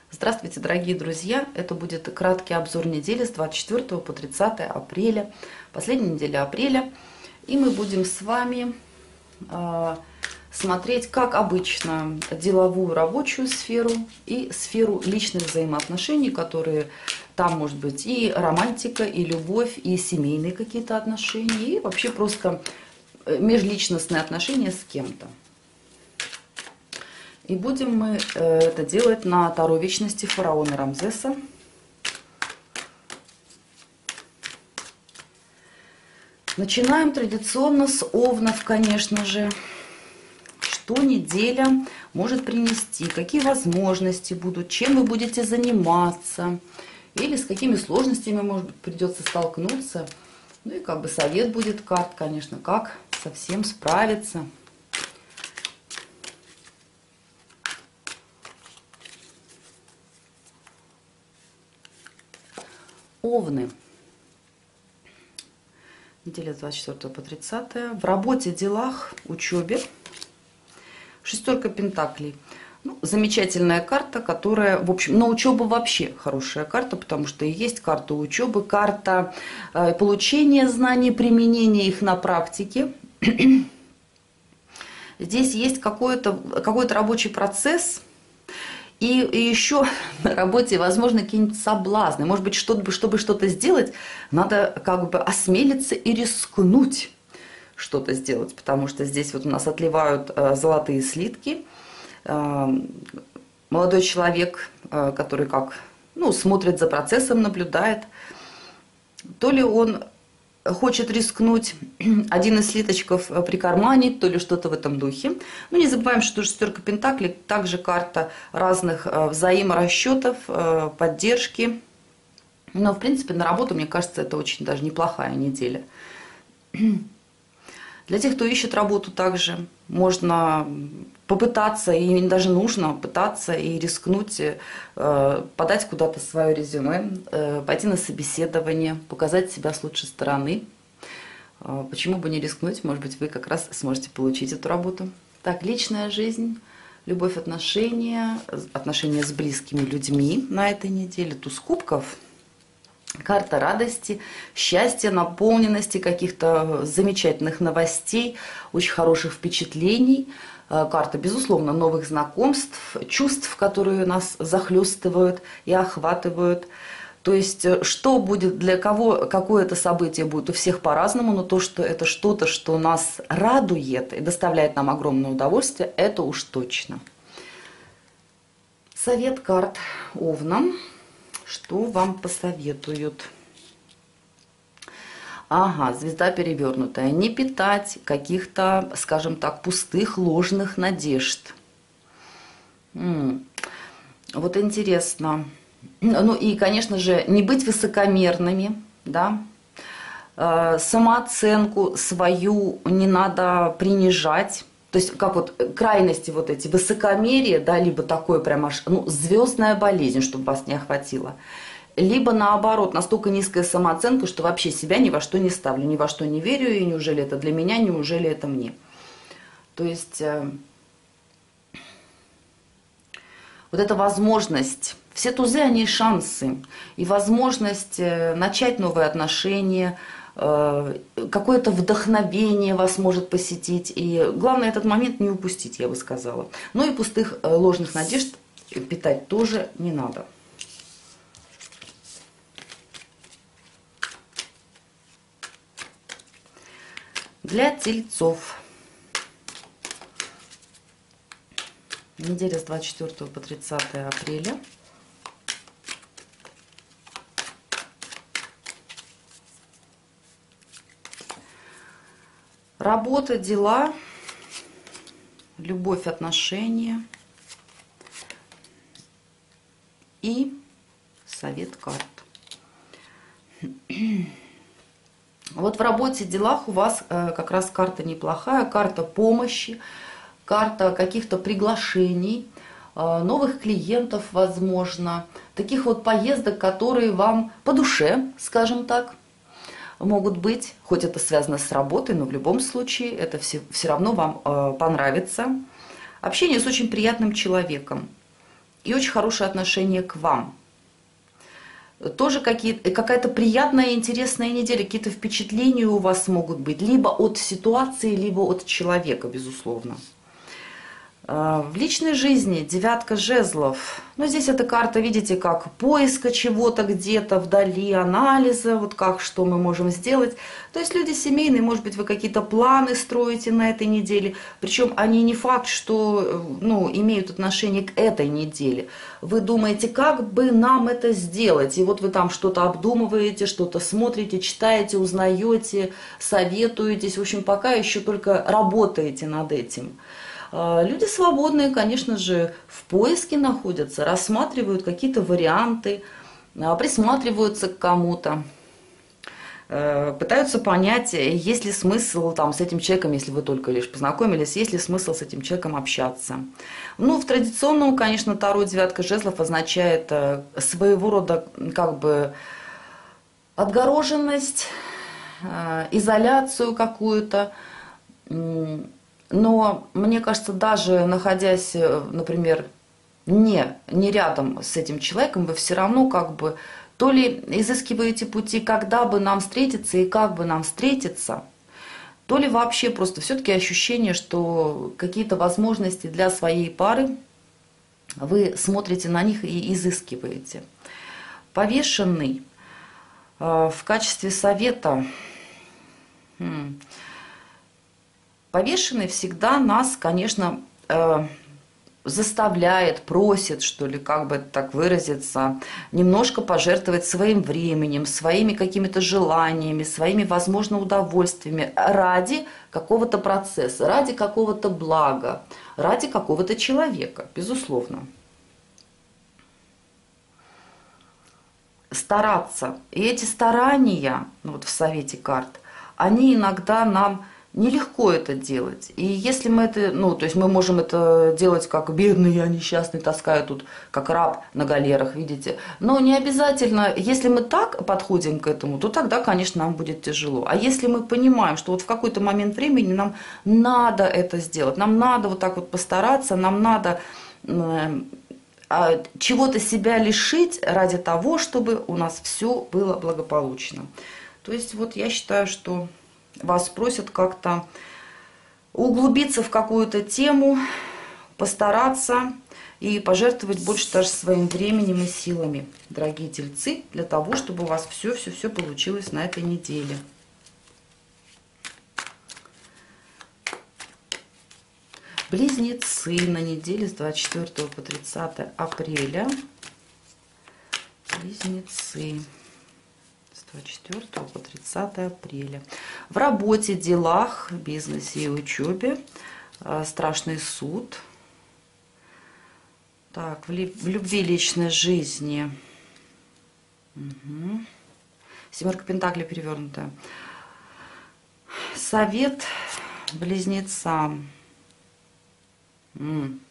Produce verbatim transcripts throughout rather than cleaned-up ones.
Здравствуйте, дорогие друзья! Это будет краткий обзор недели с двадцать четвёртого по тридцатое апреля, последняя неделя апреля. И мы будем с вами э, смотреть, как обычно, деловую, рабочую сферу и сферу личных взаимоотношений, которые там может быть и романтика, и любовь, и семейные какие-то отношения, и вообще просто межличностные отношения с кем-то. И будем мы это делать на Таро Вечности фараона Рамзеса. Начинаем традиционно с овнов, конечно же. Что неделя может принести, какие возможности будут, чем вы будете заниматься, или с какими сложностями, может быть, придется столкнуться. Ну и как бы совет будет карт, конечно, как со всем справиться. Овны. Неделя с двадцать четвёртого по тридцатое. В работе, делах, учебе. Шестерка пентаклей. Ну, замечательная карта, которая, в общем, на учебу вообще хорошая карта, потому что и есть карта учебы, карта э, получения знаний, применения их на практике. Здесь есть какой-то какой-то рабочий процесс. И, и еще на работе, возможно, какие-нибудь соблазны. Может быть, чтобы, чтобы что-то сделать, надо как бы осмелиться и рискнуть что-то сделать. Потому что здесь вот у нас отливают э, золотые слитки. Э, молодой человек, э, который как, ну, смотрит за процессом, наблюдает. То ли он хочет рискнуть, один из слиточков прикарманить, то ли что-то в этом духе. Но не забываем, что шестерка пентаклей также карта разных взаиморасчетов, поддержки. Но, в принципе, на работу, мне кажется, это очень даже неплохая неделя. Для тех, кто ищет работу, также можно попытаться, и даже нужно пытаться и рискнуть, э, подать куда-то свое резюме, э, пойти на собеседование, показать себя с лучшей стороны. Э, почему бы не рискнуть? Может быть, вы как раз сможете получить эту работу. Так, личная жизнь, любовь, отношения, отношения с близкими людьми на этой неделе, туз кубков. Карта радости, счастья, наполненности, каких-то замечательных новостей, очень хороших впечатлений. Карта, безусловно, новых знакомств, чувств, которые нас захлестывают и охватывают. То есть, что будет для кого, какое это событие будет у всех по-разному, но то, что это что-то, что нас радует и доставляет нам огромное удовольствие, это уж точно. Совет карт Овнам. Что вам посоветуют? Ага, звезда перевернутая. Не питать каких-то, скажем так, пустых, ложных надежд. М-м. Вот интересно. Ну и, конечно же, не быть высокомерными, да. Э, самооценку свою не надо принижать. То есть, как вот крайности вот эти, высокомерие, да, либо такое прям аж, ну, звездная болезнь, чтобы вас не охватило. Либо наоборот, настолько низкая самооценка, что вообще себя ни во что не ставлю, ни во что не верю, и неужели это для меня, неужели это мне. То есть, э, вот эта возможность, все тузы, они шансы, и возможность э, начать новые отношения, какое-то вдохновение вас может посетить. И главное, этот момент не упустить, я бы сказала. Ну и пустых ложных надежд питать тоже не надо. Для тельцов. Неделя с двадцать четвёртого по тридцатое апреля. Работа, дела, любовь, отношения и совет карт. Вот в работе, делах у вас э, как раз карта неплохая, карта помощи, карта каких-то приглашений, э, новых клиентов, возможно, таких вот поездок, которые вам по душе, скажем так, могут быть, хоть это связано с работой, но в любом случае это все, все равно вам э, понравится. Общение с очень приятным человеком. и очень хорошее отношение к вам. Тоже какая-то приятная и интересная неделя, какие-то впечатления у вас могут быть, либо от ситуации, либо от человека, безусловно. В личной жизни девятка жезлов. Ну, здесь эта карта, видите, как поиска чего-то где-то вдали, анализа, вот как, что мы можем сделать. То есть люди семейные, может быть, вы какие-то планы строите на этой неделе. Причем они не факт, что, ну, имеют отношение к этой неделе. Вы думаете, как бы нам это сделать? И вот вы там что-то обдумываете, что-то смотрите, читаете, узнаете, советуетесь. В общем, пока еще только работаете над этим. Люди свободные, конечно же, в поиске находятся, рассматривают какие-то варианты, присматриваются к кому-то, пытаются понять, есть ли смысл там с этим человеком, если вы только лишь познакомились, есть ли смысл с этим человеком общаться. Ну, в традиционном, конечно, Таро девятка жезлов означает своего рода как бы отгороженность, изоляцию какую-то. Но мне кажется, даже находясь, например, не, не рядом с этим человеком, вы все равно как бы то ли изыскиваете пути, когда бы нам встретиться и как бы нам встретиться, то ли вообще просто все-таки ощущение, что какие-то возможности для своей пары, вы смотрите на них и изыскиваете. Повешенный в качестве совета... Повешенный всегда нас, конечно, э, заставляет, просит, что ли, как бы так выразиться, немножко пожертвовать своим временем, своими какими-то желаниями, своими, возможно, удовольствиями ради какого-то процесса, ради какого-то блага, ради какого-то человека, безусловно. Стараться. И эти старания, ну вот в совете карт, они иногда нам... Нелегко это делать. И если мы это, ну, то есть мы можем это делать как бедный, я несчастный, таскаю тут, как раб на галерах, видите. Но не обязательно, если мы так подходим к этому, то тогда, конечно, нам будет тяжело. А если мы понимаем, что вот в какой-то момент времени нам надо это сделать, нам надо вот так вот постараться, нам надо э, чего-то себя лишить ради того, чтобы у нас все было благополучно. То есть вот я считаю, что... Вас просят как-то углубиться в какую-то тему, постараться и пожертвовать больше даже своим временем и силами, дорогие тельцы, для того, чтобы у вас все-все-все получилось на этой неделе. Близнецы на неделе с двадцать четвёртого по тридцатое апреля. Близнецы. двадцать четвёртого по тридцатое апреля. В работе, делах, бизнесе и учебе страшный суд. Так, в любви, личной жизни. Угу. Семерка пентаклей перевернутая. Совет близнецам. М.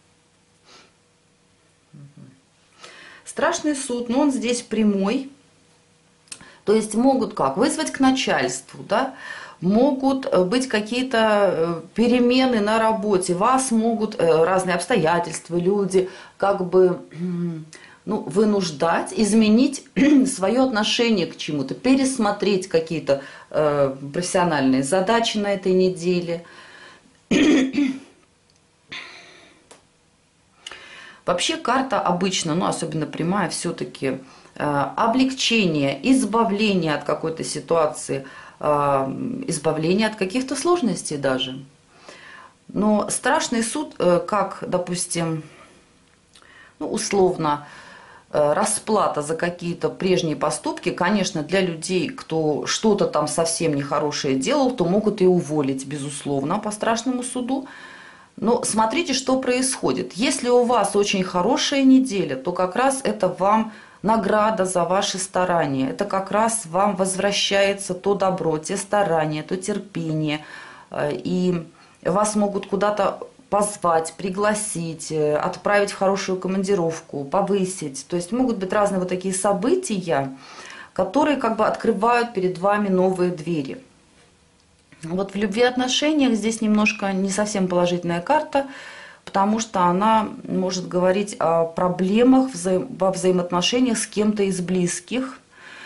Угу. Страшный суд, но он здесь прямой. То есть могут как? Вызвать к начальству, да? Могут быть какие-то перемены на работе, вас могут разные обстоятельства, люди как бы ну, вынуждать изменить свое отношение к чему-то, пересмотреть какие-то э, профессиональные задачи на этой неделе. Вообще карта обычно, ну особенно прямая, все-таки э, облегчение, избавление от какой-то ситуации, э, избавление от каких-то сложностей даже. Но страшный суд, э, как, допустим, ну, условно, э, расплата за какие-то прежние поступки, конечно, для людей, кто что-то там совсем нехорошее делал, то могут и уволить, безусловно, по страшному суду. Но смотрите, что происходит. Если у вас очень хорошая неделя, то как раз это вам награда за ваши старания. Это как раз вам возвращается то добро, те старания, то терпение. И вас могут куда-то позвать, пригласить, отправить в хорошую командировку, повысить. То есть могут быть разные вот такие события, которые как бы открывают перед вами новые двери. Вот в любви и отношениях здесь немножко не совсем положительная карта. потому что она может говорить о проблемах вза во взаимоотношениях с кем-то из близких,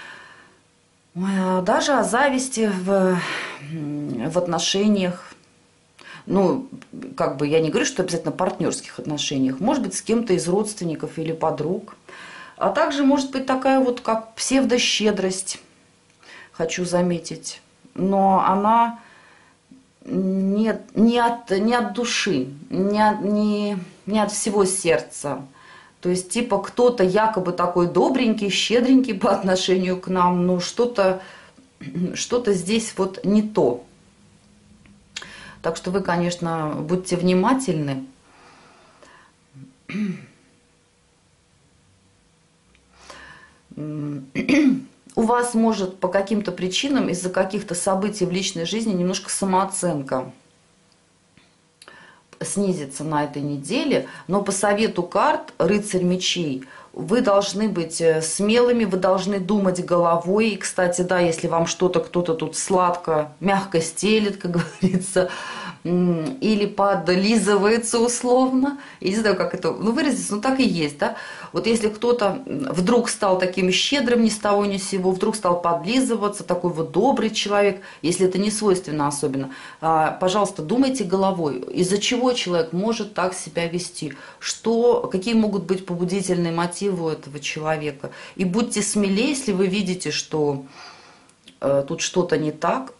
даже о зависти в, в отношениях. Ну, как бы я не говорю, что обязательно партнерских отношениях, может быть, с кем-то из родственников или подруг. А также может быть такая вот, как псевдощедрость, хочу заметить. Но она не, не, от, не от души, не от, не, не от всего сердца. То есть, типа, кто-то якобы такой добренький, щедренький по отношению к нам, но что-то что-то здесь вот не то. Так что вы, конечно, будьте внимательны. У вас может по каким-то причинам, из-за каких-то событий в личной жизни немножко самооценка снизится на этой неделе, но по совету карт «Рыцарь мечей» вы должны быть смелыми, вы должны думать головой. И, кстати, да, если вам что-то кто-то тут сладко, мягко стелит, как говорится, или подлизывается условно, я не знаю, как это ну, выразиться, но так и есть, да. Вот если кто-то вдруг стал таким щедрым ни с того ни с сего, вдруг стал подлизываться, такой вот добрый человек, если это не свойственно особенно, пожалуйста, думайте головой, из-за чего человек может так себя вести, что, какие могут быть побудительные мотивы у этого человека. И будьте смелее, если вы видите, что э, тут что-то не так.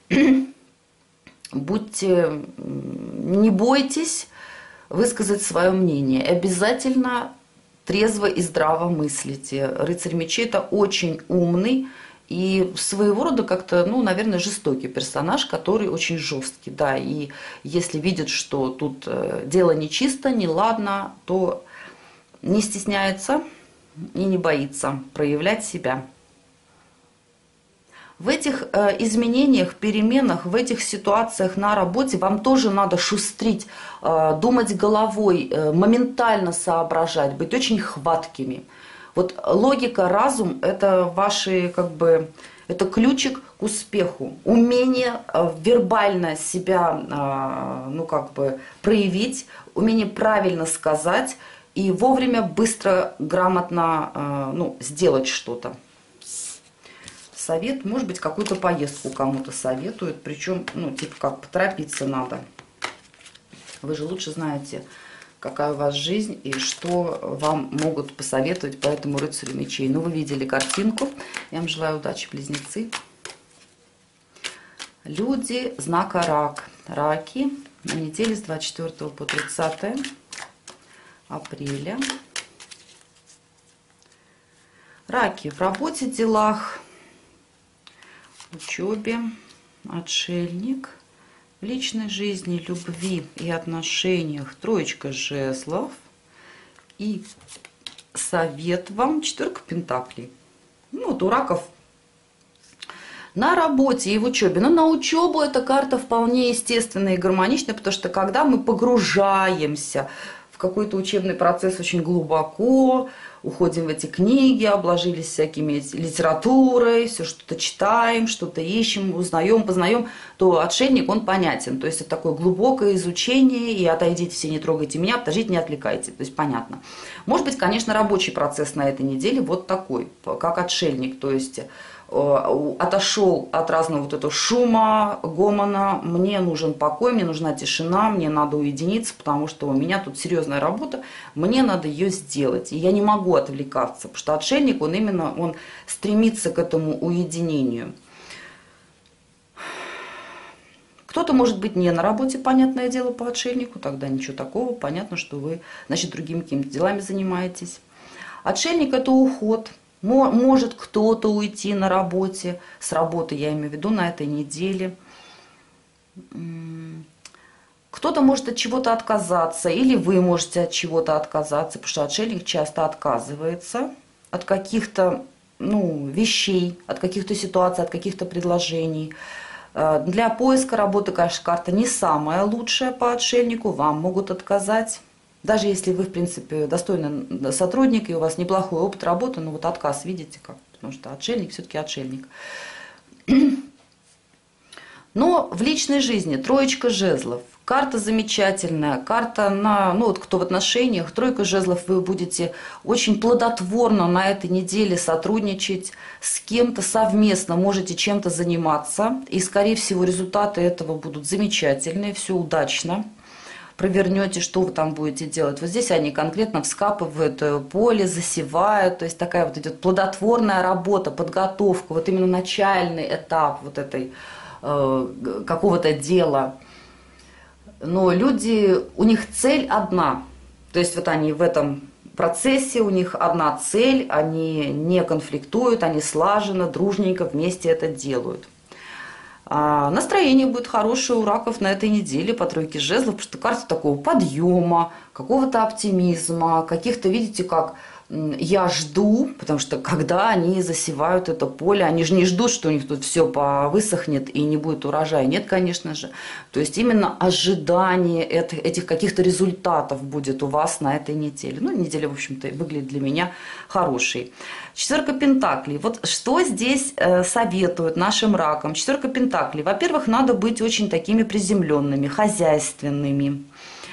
Будьте, не бойтесь высказать свое мнение. Обязательно трезво и здраво мыслите. Рыцарь мечей – это очень умный и своего рода как-то, ну, наверное, жестокий персонаж, который очень жесткий. Да, и если видит, что тут дело нечисто, неладно, то не стесняется и не боится проявлять себя. В этих э, изменениях, переменах, в этих ситуациях на работе вам тоже надо шустрить, э, думать головой, э, моментально соображать, быть очень хваткими. Вот логика, разум – это ваши, как бы, это ключик к успеху. Умение э, вербально себя, э, ну, как бы, проявить, умение правильно сказать и вовремя, быстро, грамотно, э, ну, сделать что-то. Совет, может быть, какую-то поездку кому-то советуют, причем, ну, типа, как поторопиться надо. Вы же лучше знаете, какая у вас жизнь и что вам могут посоветовать по этому рыцарю мечей. Ну, вы видели картинку. Я вам желаю удачи, близнецы. Люди знака Рак. Раки на неделе с двадцать четвёртого по тридцатое апреля. Раки в работе, делах, учебе, отшельник, в личной жизни, любви и отношениях троечка жезлов и совет вам четверка пентаклей. Ну, вот у раков на работе и в учебе. Но на учебу эта карта вполне естественная и гармоничная, потому что когда мы погружаемся в какой-то учебный процесс очень глубоко, уходим в эти книги, обложились всякими литературой, все что-то читаем, что-то ищем, узнаем, познаем, то отшельник, он понятен. То есть это такое глубокое изучение, и отойдите все, не трогайте меня, подождите, не отвлекайте. То есть понятно. Может быть, конечно, рабочий процесс на этой неделе вот такой, как отшельник. То есть отошел от разного вот этого шума, гомона, мне нужен покой, мне нужна тишина, мне надо уединиться, потому что у меня тут серьезная работа, мне надо ее сделать, и я не могу отвлекаться, потому что отшельник, он именно, он стремится к этому уединению. Кто-то может быть не на работе, понятное дело, по отшельнику, тогда ничего такого, понятно, что вы, значит, другими какими-то делами занимаетесь. Отшельник – это уход. Может кто-то уйти на работе, с работы я имею в виду, на этой неделе. Кто-то может от чего-то отказаться, или вы можете от чего-то отказаться, потому что отшельник часто отказывается от каких-то, ну, вещей, от каких-то ситуаций, от каких-то предложений. Для поиска работы, конечно, карта не самая лучшая по отшельнику, вам могут отказать. Даже если вы, в принципе, достойный сотрудник, и у вас неплохой опыт работы, но вот отказ, видите как, потому что отшельник все-таки отшельник. Но в личной жизни троечка жезлов. Карта замечательная, карта на, ну вот кто в отношениях, тройка жезлов, вы будете очень плодотворно на этой неделе сотрудничать с кем-то совместно, можете чем-то заниматься, и скорее всего результаты этого будут замечательные, все удачно. Провернете, что вы там будете делать. Вот здесь они конкретно вскапывают поле, засевают, то есть такая вот идет плодотворная работа, подготовка, вот именно начальный этап вот этой э, какого-то дела. Но люди, у них цель одна, то есть вот они в этом процессе, у них одна цель, они не конфликтуют, они слаженно, дружненько вместе это делают. А настроение будет хорошее у раков на этой неделе по тройке жезлов, потому что карта такого подъема, какого-то оптимизма, каких-то, видите, как я жду, потому что когда они засевают это поле, они же не ждут, что у них тут все высохнет и не будет урожая. Нет, конечно же. То есть именно ожидание этих, этих каких-то результатов будет у вас на этой неделе. Ну, неделя, в общем-то, выглядит для меня хорошей. Четверка пентаклей. Вот что здесь э, советуют нашим ракам? Четверка пентаклей. Во-первых, надо быть очень такими приземленными, хозяйственными,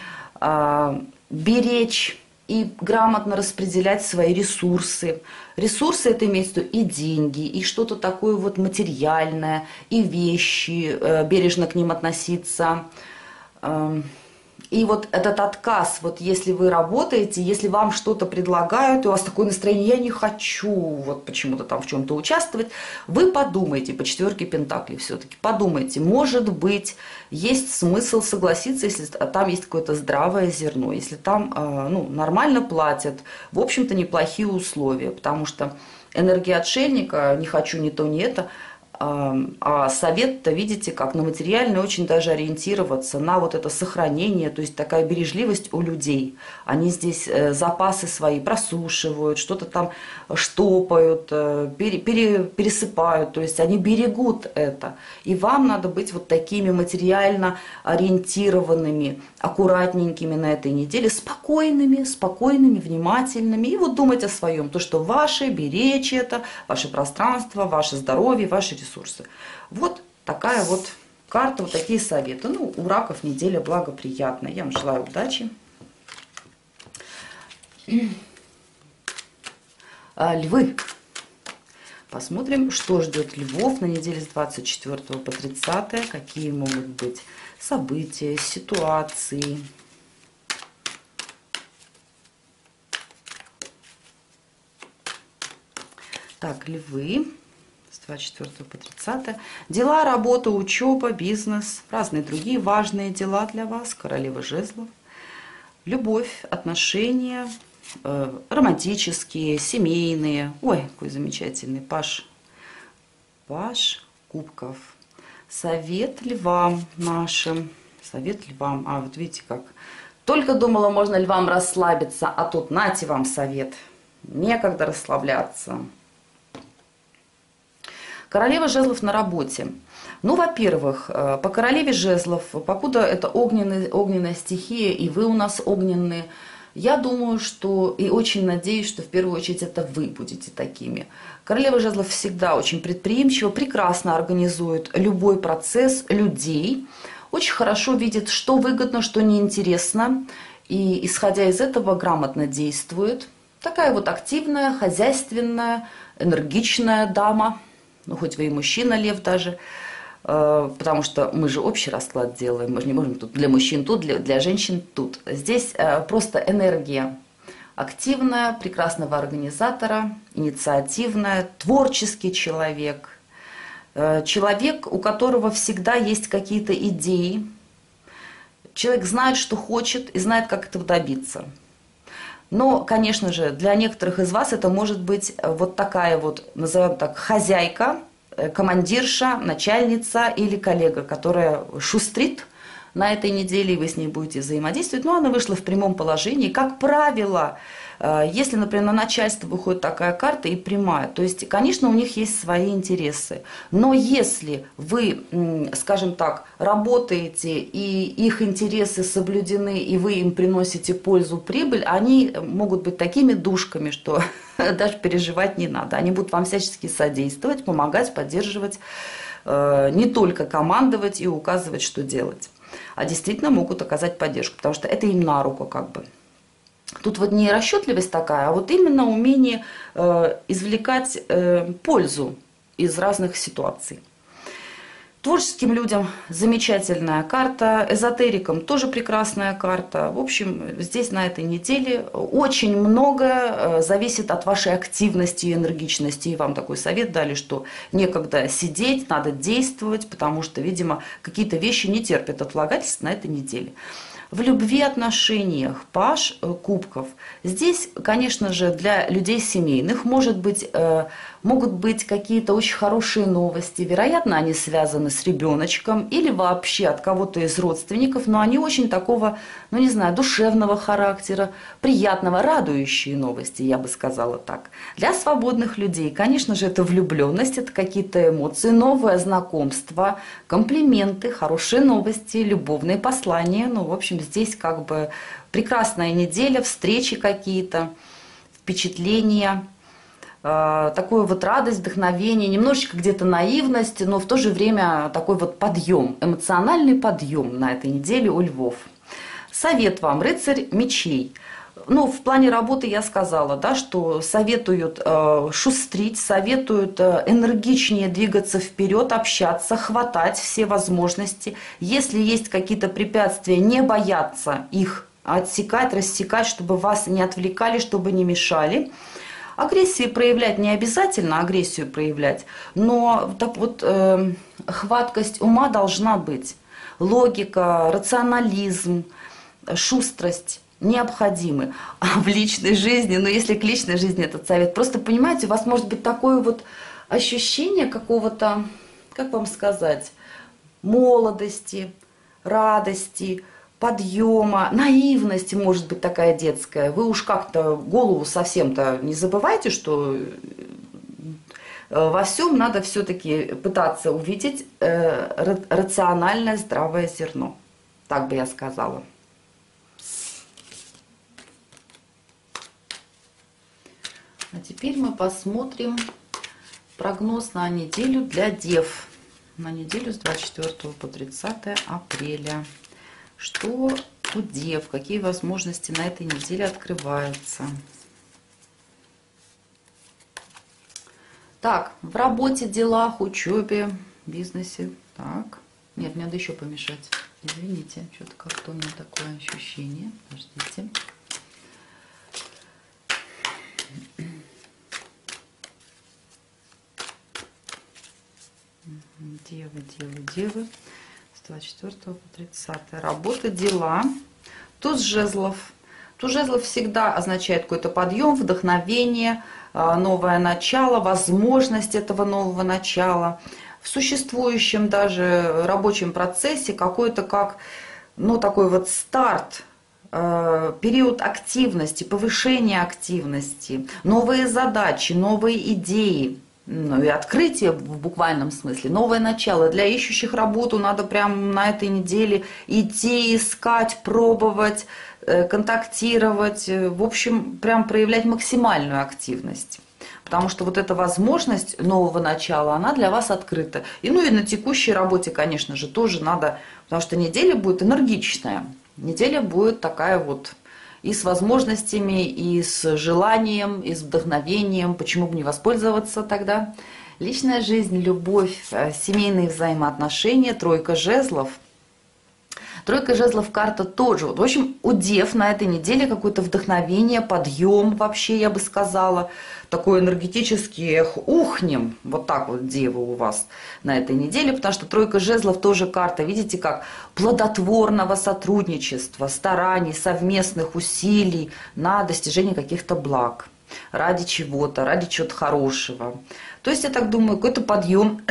э, беречь и грамотно распределять свои ресурсы. Ресурсы это имеется в виду и деньги, и что-то такое вот материальное, и вещи, э, бережно к ним относиться. Э, И вот этот отказ, вот если вы работаете, если вам что-то предлагают, и у вас такое настроение, я не хочу вот почему-то там в чем-то участвовать, вы подумайте по четверке пентаклей все-таки, подумайте, может быть, есть смысл согласиться, если там есть какое-то здравое зерно, если там ну, нормально платят, в общем-то неплохие условия, потому что энергия отшельника, не хочу ни то, ни это, а совет-то, видите, как на материальное очень даже ориентироваться, на вот это сохранение, то есть такая бережливость у людей. Они здесь запасы свои просушивают, что-то там штопают, пере, пере, пересыпают, то есть они берегут это. И вам надо быть вот такими материально ориентированными, аккуратненькими на этой неделе, спокойными, спокойными, внимательными. И вот думать о своем, то, что ваше, беречь это, ваше пространство, ваше здоровье, ваши ресурсы. Ресурсы. Вот такая вот карта, вот такие советы. Ну, у раков неделя благоприятная. Я вам желаю удачи. Львы. Посмотрим, что ждет львов на неделе с двадцать четвёртого по тридцатое. Какие могут быть события, ситуации. Так, львы. двадцать четвёртого по тридцатое. Дела, работа, учеба, бизнес, разные другие важные дела для вас. Королева жезлов. Любовь, отношения, э, романтические, семейные. Ой, какой замечательный паж. Паж кубков. Совет львам нашим. Совет львам. А, вот видите как. Только думала, можно львам расслабиться, а тут нате вам совет. Некогда расслабляться. Королева жезлов на работе. Ну, во-первых, по королеве жезлов, покуда это огненная, огненная стихия, и вы у нас огненные, я думаю, что и очень надеюсь, что в первую очередь это вы будете такими. Королева жезлов всегда очень предприимчива, прекрасно организует любой процесс людей, очень хорошо видит, что выгодно, что неинтересно, и, исходя из этого, грамотно действует. Такая вот активная, хозяйственная, энергичная дама. Ну, хоть вы и мужчина, лев даже, э, потому что мы же общий расклад делаем, мы же не можем тут для мужчин тут, для, для женщин тут. Здесь э, просто энергия активная, прекрасного организатора, инициативная, творческий человек, э, человек, у которого всегда есть какие-то идеи, человек знает, что хочет и знает, как этого добиться. Но, конечно же, для некоторых из вас это может быть вот такая вот, назовем так, хозяйка, командирша, начальница или коллега, которая шустрит на этой неделе, и вы с ней будете взаимодействовать. Но она вышла в прямом положении. Как правило, если, например, на начальство выходит такая карта и прямая, то есть, конечно, у них есть свои интересы. Но если вы, скажем так, работаете, и их интересы соблюдены, и вы им приносите пользу, прибыль, они могут быть такими душками, что даже переживать не надо. Они будут вам всячески содействовать, помогать, поддерживать, не только командовать и указывать, что делать. а действительно могут оказать поддержку, потому что это им на руку как бы. Тут вот не расчетливость такая, а вот именно умение э, извлекать э, пользу из разных ситуаций. Творческим людям замечательная карта, эзотерикам тоже прекрасная карта. В общем, здесь на этой неделе очень многое зависит от вашей активности и энергичности. И вам такой совет дали, что некогда сидеть, надо действовать, потому что, видимо, какие-то вещи не терпят отлагательств на этой неделе. В любви, отношениях, паж кубков. Здесь, конечно же, для людей семейных может быть, э, могут быть какие-то очень хорошие новости. Вероятно, они связаны с ребеночком или вообще от кого-то из родственников, но они очень такого, ну не знаю, душевного характера, приятного, радующие новости, я бы сказала так. Для свободных людей, конечно же, это влюбленность, это какие-то эмоции, новое знакомство, комплименты, хорошие новости, любовные послания. Ну, в общем, здесь как бы прекрасная неделя, встречи какие-то, впечатления, э, такую вот радость, вдохновение, немножечко где-то наивность, но в то же время такой вот подъем, эмоциональный подъем на этой неделе у львов. Совет вам, рыцарь мечей. Ну, в плане работы я сказала, да, что советуют э, шустрить, советуют э, энергичнее двигаться вперед, общаться, хватать все возможности. Если есть какие-то препятствия, не бояться их отсекать, рассекать, чтобы вас не отвлекали, чтобы не мешали. Агрессии проявлять не обязательно, агрессию проявлять, но так вот э, хваткость ума должна быть. Логика, рационализм, шустрость необходимы. А в личной жизни, ну если к личной жизни этот совет, просто понимаете, у вас может быть такое вот ощущение какого-то, как вам сказать, молодости, радости, подъема, наивности, может быть, такая детская. Вы уж как-то голову совсем-то не забывайте, что во всем надо все-таки пытаться увидеть рациональное, здравое зерно. Так бы я сказала. А теперь мы посмотрим прогноз на неделю для дев. На неделю с двадцать четвёртого по тридцатое апреля. Что у дев, какие возможности на этой неделе открываются? Так, в работе, делах, учебе, бизнесе. Так, нет, мне надо еще помешать. Извините, что-то как-то у меня такое ощущение. Подождите. Девы, девы, девы. С двадцать четвёртого по тридцатое. Работа, дела. Туз жезлов. Туз жезлов всегда означает какой-то подъем, вдохновение, новое начало, возможность этого нового начала. В существующем даже рабочем процессе какой-то как, ну, такой вот старт, период активности, повышение активности, новые задачи, новые идеи. Ну и открытие в буквальном смысле, новое начало. Для ищущих работу надо прямо на этой неделе идти, искать, пробовать, контактировать. В общем, прям проявлять максимальную активность. Потому что вот эта возможность нового начала, она для вас открыта. И ну и на текущей работе, конечно же, тоже надо, потому что неделя будет энергичная. Неделя будет такая вот и с возможностями, и с желанием, и с вдохновением. Почему бы не воспользоваться тогда? Личная жизнь, любовь, семейные взаимоотношения, тройка жезлов. Тройка жезлов карта тоже. В общем, у дев на этой неделе какое-то вдохновение, подъем вообще, я бы сказала. Такой энергетический, эх, ухнем. Вот так вот девы у вас на этой неделе. Потому что тройка жезлов тоже карта, видите, как плодотворного сотрудничества, стараний, совместных усилий на достижение каких-то благ. Ради чего-то, ради чего-то хорошего. То есть, я так думаю, какой-то подъем,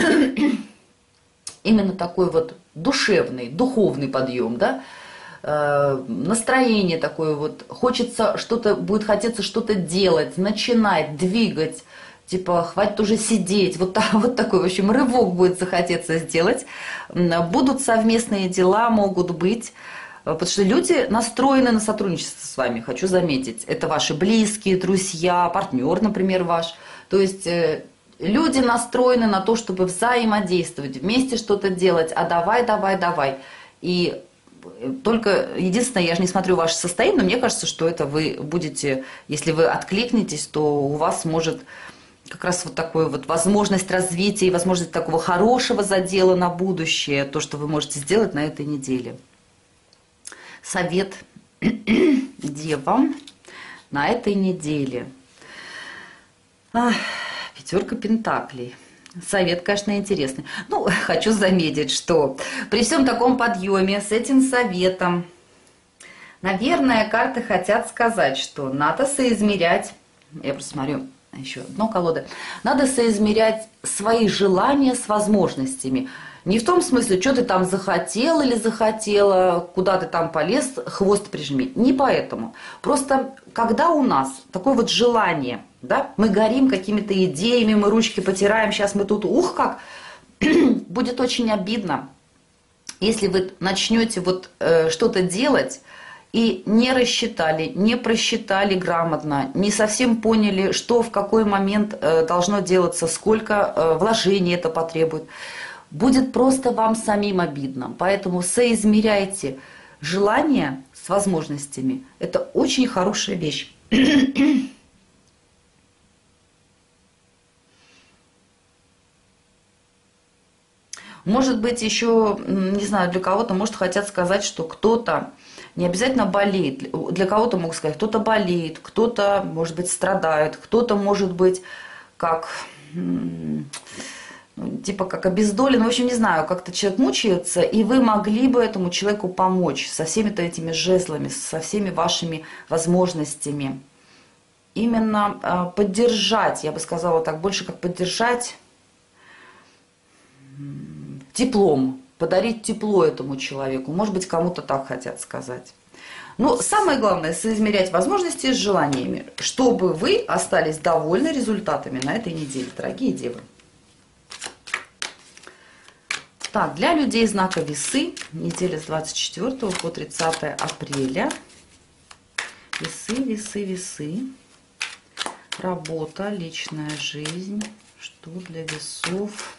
именно такой вот душевный, духовный подъем, да, э, настроение такое вот, хочется что-то, будет хотеться что-то делать, начинать, двигать, типа, хватит уже сидеть, вот, вот такой, в общем, рывок будет захотеться сделать. Будут совместные дела, могут быть, потому что люди настроены на сотрудничество с вами, хочу заметить. Это ваши близкие, друзья, партнер, например, ваш. То есть люди настроены на то, чтобы взаимодействовать, вместе что-то делать, а давай, давай, давай. И Только единственное, я же не смотрю ваше состояние, но мне кажется, что это вы будете, если вы откликнетесь, то у вас может как раз вот такая вот возможность развития и возможность такого хорошего задела на будущее, то, что вы можете сделать на этой неделе. Совет девам на этой неделе. Ах, пятерка пентаклей. Совет, конечно, интересный. Ну, хочу заметить, что при всем таком подъеме с этим советом, наверное, карты хотят сказать, что надо соизмерять, я просто смотрю, еще одно колода, надо соизмерять свои желания с возможностями. Не в том смысле, что ты там захотел или захотела, куда ты там полез, хвост прижми. Не поэтому. Просто когда у нас такое вот желание, да, мы горим какими-то идеями, мы ручки потираем, сейчас мы тут, ух как, будет очень обидно, если вы начнете вот э, что-то делать и не рассчитали, не просчитали грамотно, не совсем поняли, что в какой момент э, должно делаться, сколько э, вложений это потребует. Будет просто вам самим обидно. Поэтому соизмеряйте желания с возможностями. Это очень хорошая вещь. Может быть, еще, не знаю, для кого-то, может, хотят сказать, что кто-то не обязательно болеет. Для кого-то могут сказать, кто-то болеет, кто-то, может быть, страдает, кто-то, может быть, как... типа как обездолен, в общем, не знаю, как-то человек мучается, и вы могли бы этому человеку помочь со всеми-то этими жезлами, со всеми вашими возможностями. Именно поддержать, я бы сказала так, больше как поддержать теплом, подарить тепло этому человеку. Может быть, кому-то так хотят сказать. Но самое главное, соизмерять возможности с желаниями, чтобы вы остались довольны результатами на этой неделе, дорогие девы. Так, для людей знака Весы, неделя с двадцать четвёртого по тридцатое апреля. Весы, весы, весы. Работа, личная жизнь. Что для весов?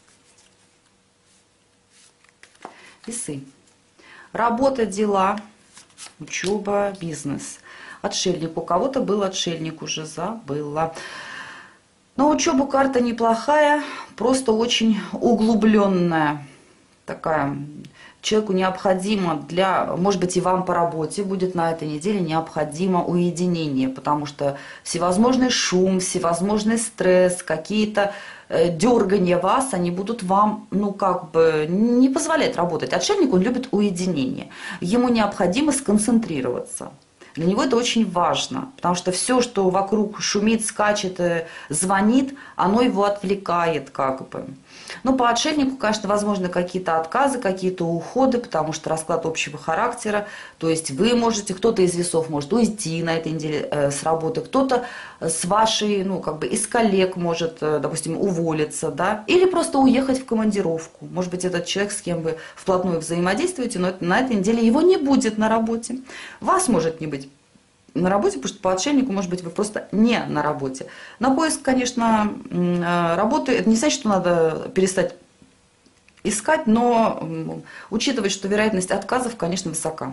Весы. Работа, дела, учеба, бизнес. Отшельник. У кого-то был отшельник, уже забыла. На учебу карта неплохая, просто очень углубленная такая. Человеку необходимо для, может быть, и вам по работе будет на этой неделе необходимо уединение, потому что всевозможный шум, всевозможный стресс, какие-то э, дергания вас, они будут вам, ну, как бы не позволять работать. Отшельник, он любит уединение, ему необходимо сконцентрироваться. Для него это очень важно, потому что все, что вокруг шумит, скачет, звонит, оно его отвлекает как бы. Но по отшельнику, конечно, возможны какие-то отказы, какие-то уходы, потому что расклад общего характера. То есть вы можете, кто-то из весов может уйти на этой неделе э, с работы, кто-то с вашей, ну, как бы из коллег может, э, допустим, уволиться, да, или просто уехать в командировку. Может быть, этот человек, с кем вы вплотную взаимодействуете, но на этой неделе его не будет на работе. Вас может не быть на работе, потому что по отшельнику, может быть, вы просто не на работе. На поиск, конечно, работы, это не значит, что надо перестать искать, но учитывать, что вероятность отказов, конечно, высока.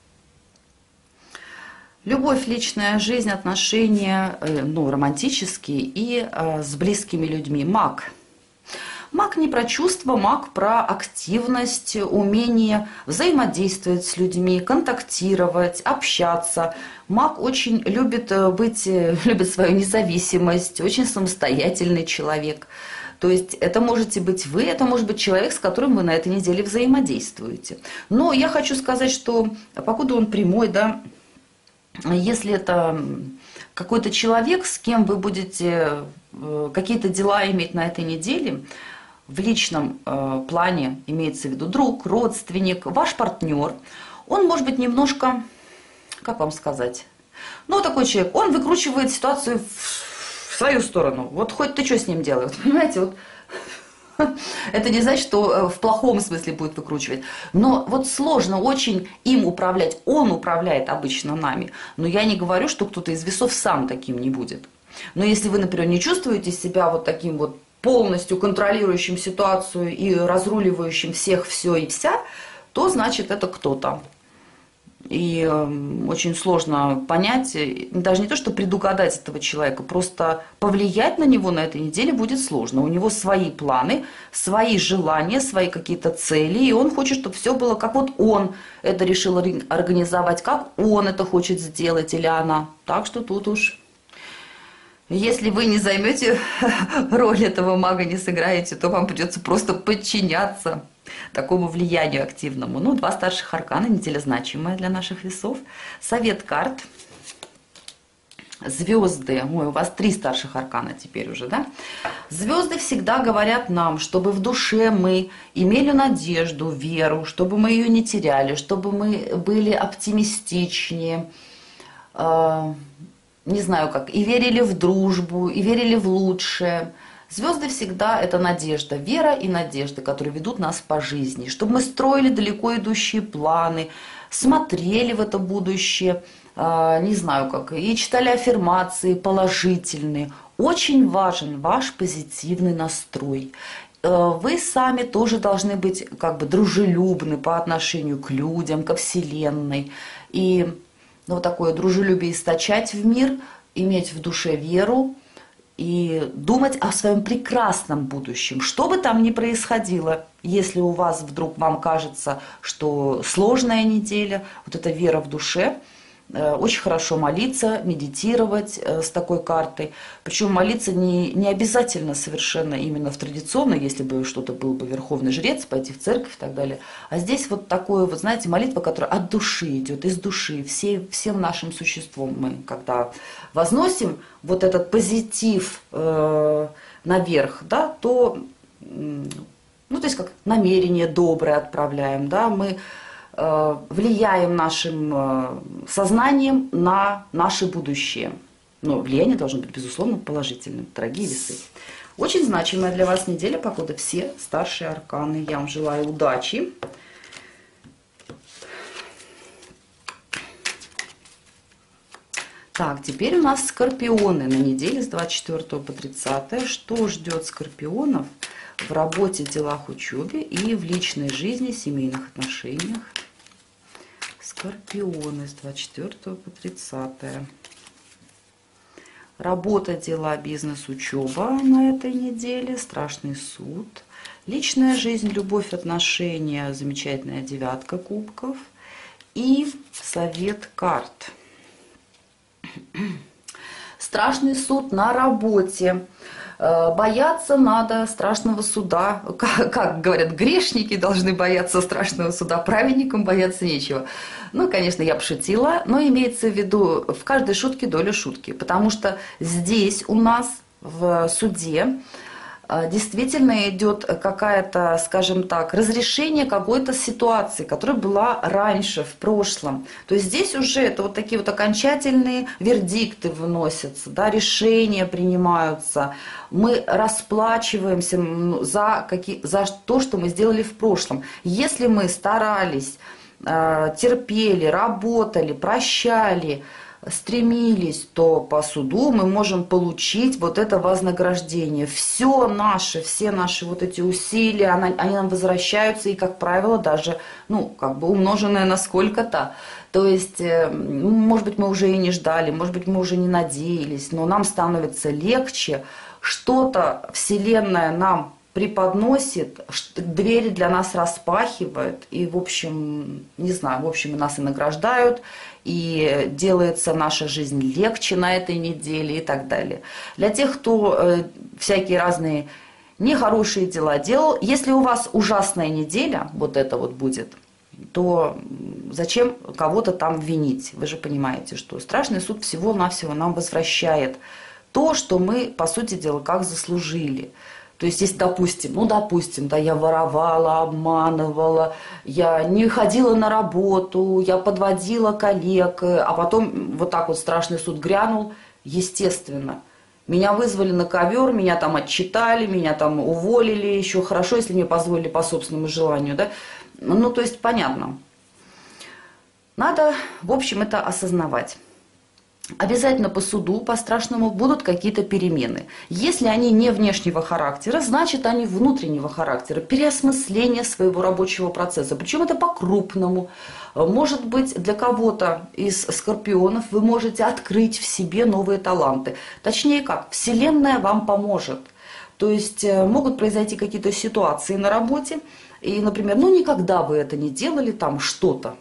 Любовь, личная жизнь, отношения, ну, романтические и с близкими людьми. Маг. Маг не про чувства, маг про активность, умение взаимодействовать с людьми, контактировать, общаться. Маг очень любит быть, любит свою независимость, очень самостоятельный человек. То есть это можете быть вы, это может быть человек, с которым вы на этой неделе взаимодействуете. Но я хочу сказать, что покуда он прямой, да, если это какой-то человек, с кем вы будете какие-то дела иметь на этой неделе, в личном э, плане имеется в виду друг, родственник, ваш партнер, он может быть немножко, как вам сказать, ну, такой человек, он выкручивает ситуацию в, в свою сторону. Вот хоть ты что с ним делаешь, вот, понимаете, вот. Это не значит, что в плохом смысле будет выкручивать. Но вот сложно очень им управлять. Он управляет обычно нами. Но я не говорю, что кто-то из весов сам таким не будет. Но если вы, например, не чувствуете себя вот таким вот полностью контролирующим ситуацию и разруливающим всех, все и вся, то значит это кто-то. И э, очень сложно понять, даже не то, что предугадать этого человека, просто повлиять на него на этой неделе будет сложно. У него свои планы, свои желания, свои какие-то цели, и он хочет, чтобы все было, как вот он это решил организовать, как он это хочет сделать, или она. Так что тут уж, если вы не займете роль этого мага, не сыграете, то вам придется просто подчиняться такому влиянию активному. Ну, два старших аркана, неделя значимая для наших весов. Совет карт. Звезды. Ой, у вас три старших аркана теперь уже, да? Звезды всегда говорят нам, чтобы в душе мы имели надежду, веру, чтобы мы ее не теряли, чтобы мы были оптимистичнее, э, не знаю как, и верили в дружбу, и верили в лучшее. Звезды всегда это надежда, вера и надежда, которые ведут нас по жизни, чтобы мы строили далеко идущие планы, смотрели в это будущее, не знаю как, и читали аффирмации положительные. Очень важен ваш позитивный настрой. Вы сами тоже должны быть как бы дружелюбны по отношению к людям, ко Вселенной. И ну, вот такое дружелюбие источать в мир, иметь в душе веру, и думать о своем прекрасном будущем. Что бы там ни происходило, если у вас вдруг вам кажется, что сложная неделя, вот эта вера в душе, очень хорошо молиться, медитировать с такой картой. Причем молиться не, не обязательно совершенно именно в традиционной, если бы что-то был бы верховный жрец, пойти в церковь и так далее. А здесь вот такое, вот знаете, молитва, которая от души идет, из души, все, всем нашим существом. Мы когда возносим вот этот позитив э, наверх, да, то, ну, то есть как намерение доброе отправляем, да, мы влияем нашим сознанием на наше будущее. Но влияние должно быть, безусловно, положительным, дорогие весы. Очень значимая для вас неделя по коду все старшие арканы. Я вам желаю удачи. Так, теперь у нас скорпионы на неделе с двадцать четвёртого по тридцатое. Что ждет скорпионов в работе, делах, учебе и в личной жизни, семейных отношениях? Скорпионы с двадцать четвёртого по тридцатое. Работа, дела, бизнес, учеба на этой неделе. Страшный суд. Личная жизнь, любовь, отношения. Замечательная девятка кубков. И совет карт. Страшный суд на работе. Бояться надо страшного суда. Как, как говорят, грешники должны бояться страшного суда, праведникам бояться нечего. Ну, конечно, я пошутила, но имеется в виду в каждой шутке доля шутки. Потому что здесь у нас в суде действительно идет какая-то, скажем так, разрешение какой-то ситуации, которая была раньше, в прошлом. То есть здесь уже это вот такие вот окончательные вердикты выносятся, да, решения принимаются. Мы расплачиваемся за, какие, за то, что мы сделали в прошлом. Если мы старались, терпели, работали, прощали, стремились, то по суду мы можем получить вот это вознаграждение. Все наше, все наши вот эти усилия, они нам возвращаются, и, как правило, даже, ну, как бы умноженное на сколько-то. То есть, может быть, мы уже и не ждали, может быть, мы уже не надеялись, но нам становится легче, что-то Вселенная нам преподносит, двери для нас распахивает, и, в общем, не знаю, в общем, нас и награждают, и делается наша жизнь легче на этой неделе и так далее. Для тех, кто э, всякие разные нехорошие дела делал, если у вас ужасная неделя, вот это вот будет, то зачем кого-то там винить? Вы же понимаете, что страшный суд всего-навсего нам возвращает то, что мы, по сути дела, как заслужили. То есть, если, допустим, ну, допустим, да, я воровала, обманывала, я не ходила на работу, я подводила коллег, а потом вот так вот страшный суд грянул, естественно. Меня вызвали на ковер, меня там отчитали, меня там уволили, еще хорошо, если мне позволили по собственному желанию, да. Ну, то есть, понятно. Надо, в общем, это осознавать. Обязательно по суду, по страшному, будут какие-то перемены. Если они не внешнего характера, значит они внутреннего характера. Переосмысление своего рабочего процесса. Причем это по-крупному. Может быть, для кого-то из скорпионов вы можете открыть в себе новые таланты. Точнее как, Вселенная вам поможет. То есть могут произойти какие-то ситуации на работе. И, например, ну никогда вы это не делали, там что-то.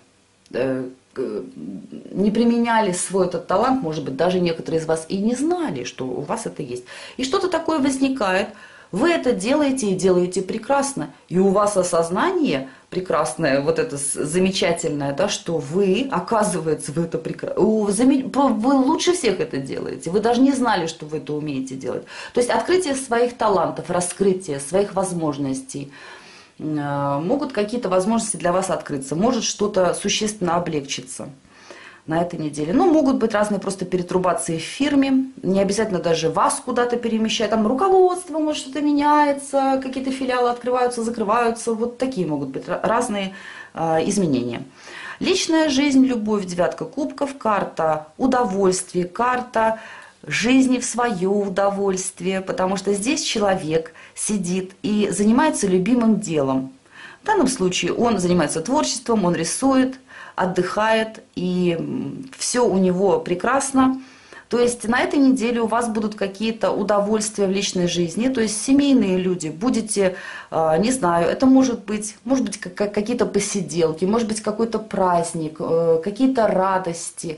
Не применяли свой этот талант, может быть, даже некоторые из вас и не знали, что у вас это есть. И что-то такое возникает, вы это делаете и делаете прекрасно, и у вас осознание прекрасное, вот это замечательное, да, что вы, оказывается, вы это прекрасно, вы лучше всех это делаете, вы даже не знали, что вы это умеете делать. То есть открытие своих талантов, раскрытие своих возможностей, могут какие-то возможности для вас открыться, может что-то существенно облегчиться на этой неделе. Ну, могут быть разные просто перетрубации в фирме, не обязательно даже вас куда-то перемещать, там руководство, может что-то меняется, какие-то филиалы открываются, закрываются, вот такие могут быть разные э, изменения. Личная жизнь, любовь, девятка кубков, карта удовольствия, карта жизни в свое удовольствие, потому что здесь человек сидит и занимается любимым делом. В данном случае он занимается творчеством, он рисует, отдыхает, и все у него прекрасно. То есть на этой неделе у вас будут какие-то удовольствия в личной жизни, то есть семейные люди, будете, не знаю, это может быть, может быть какие-то посиделки, может быть какой-то праздник, какие-то радости.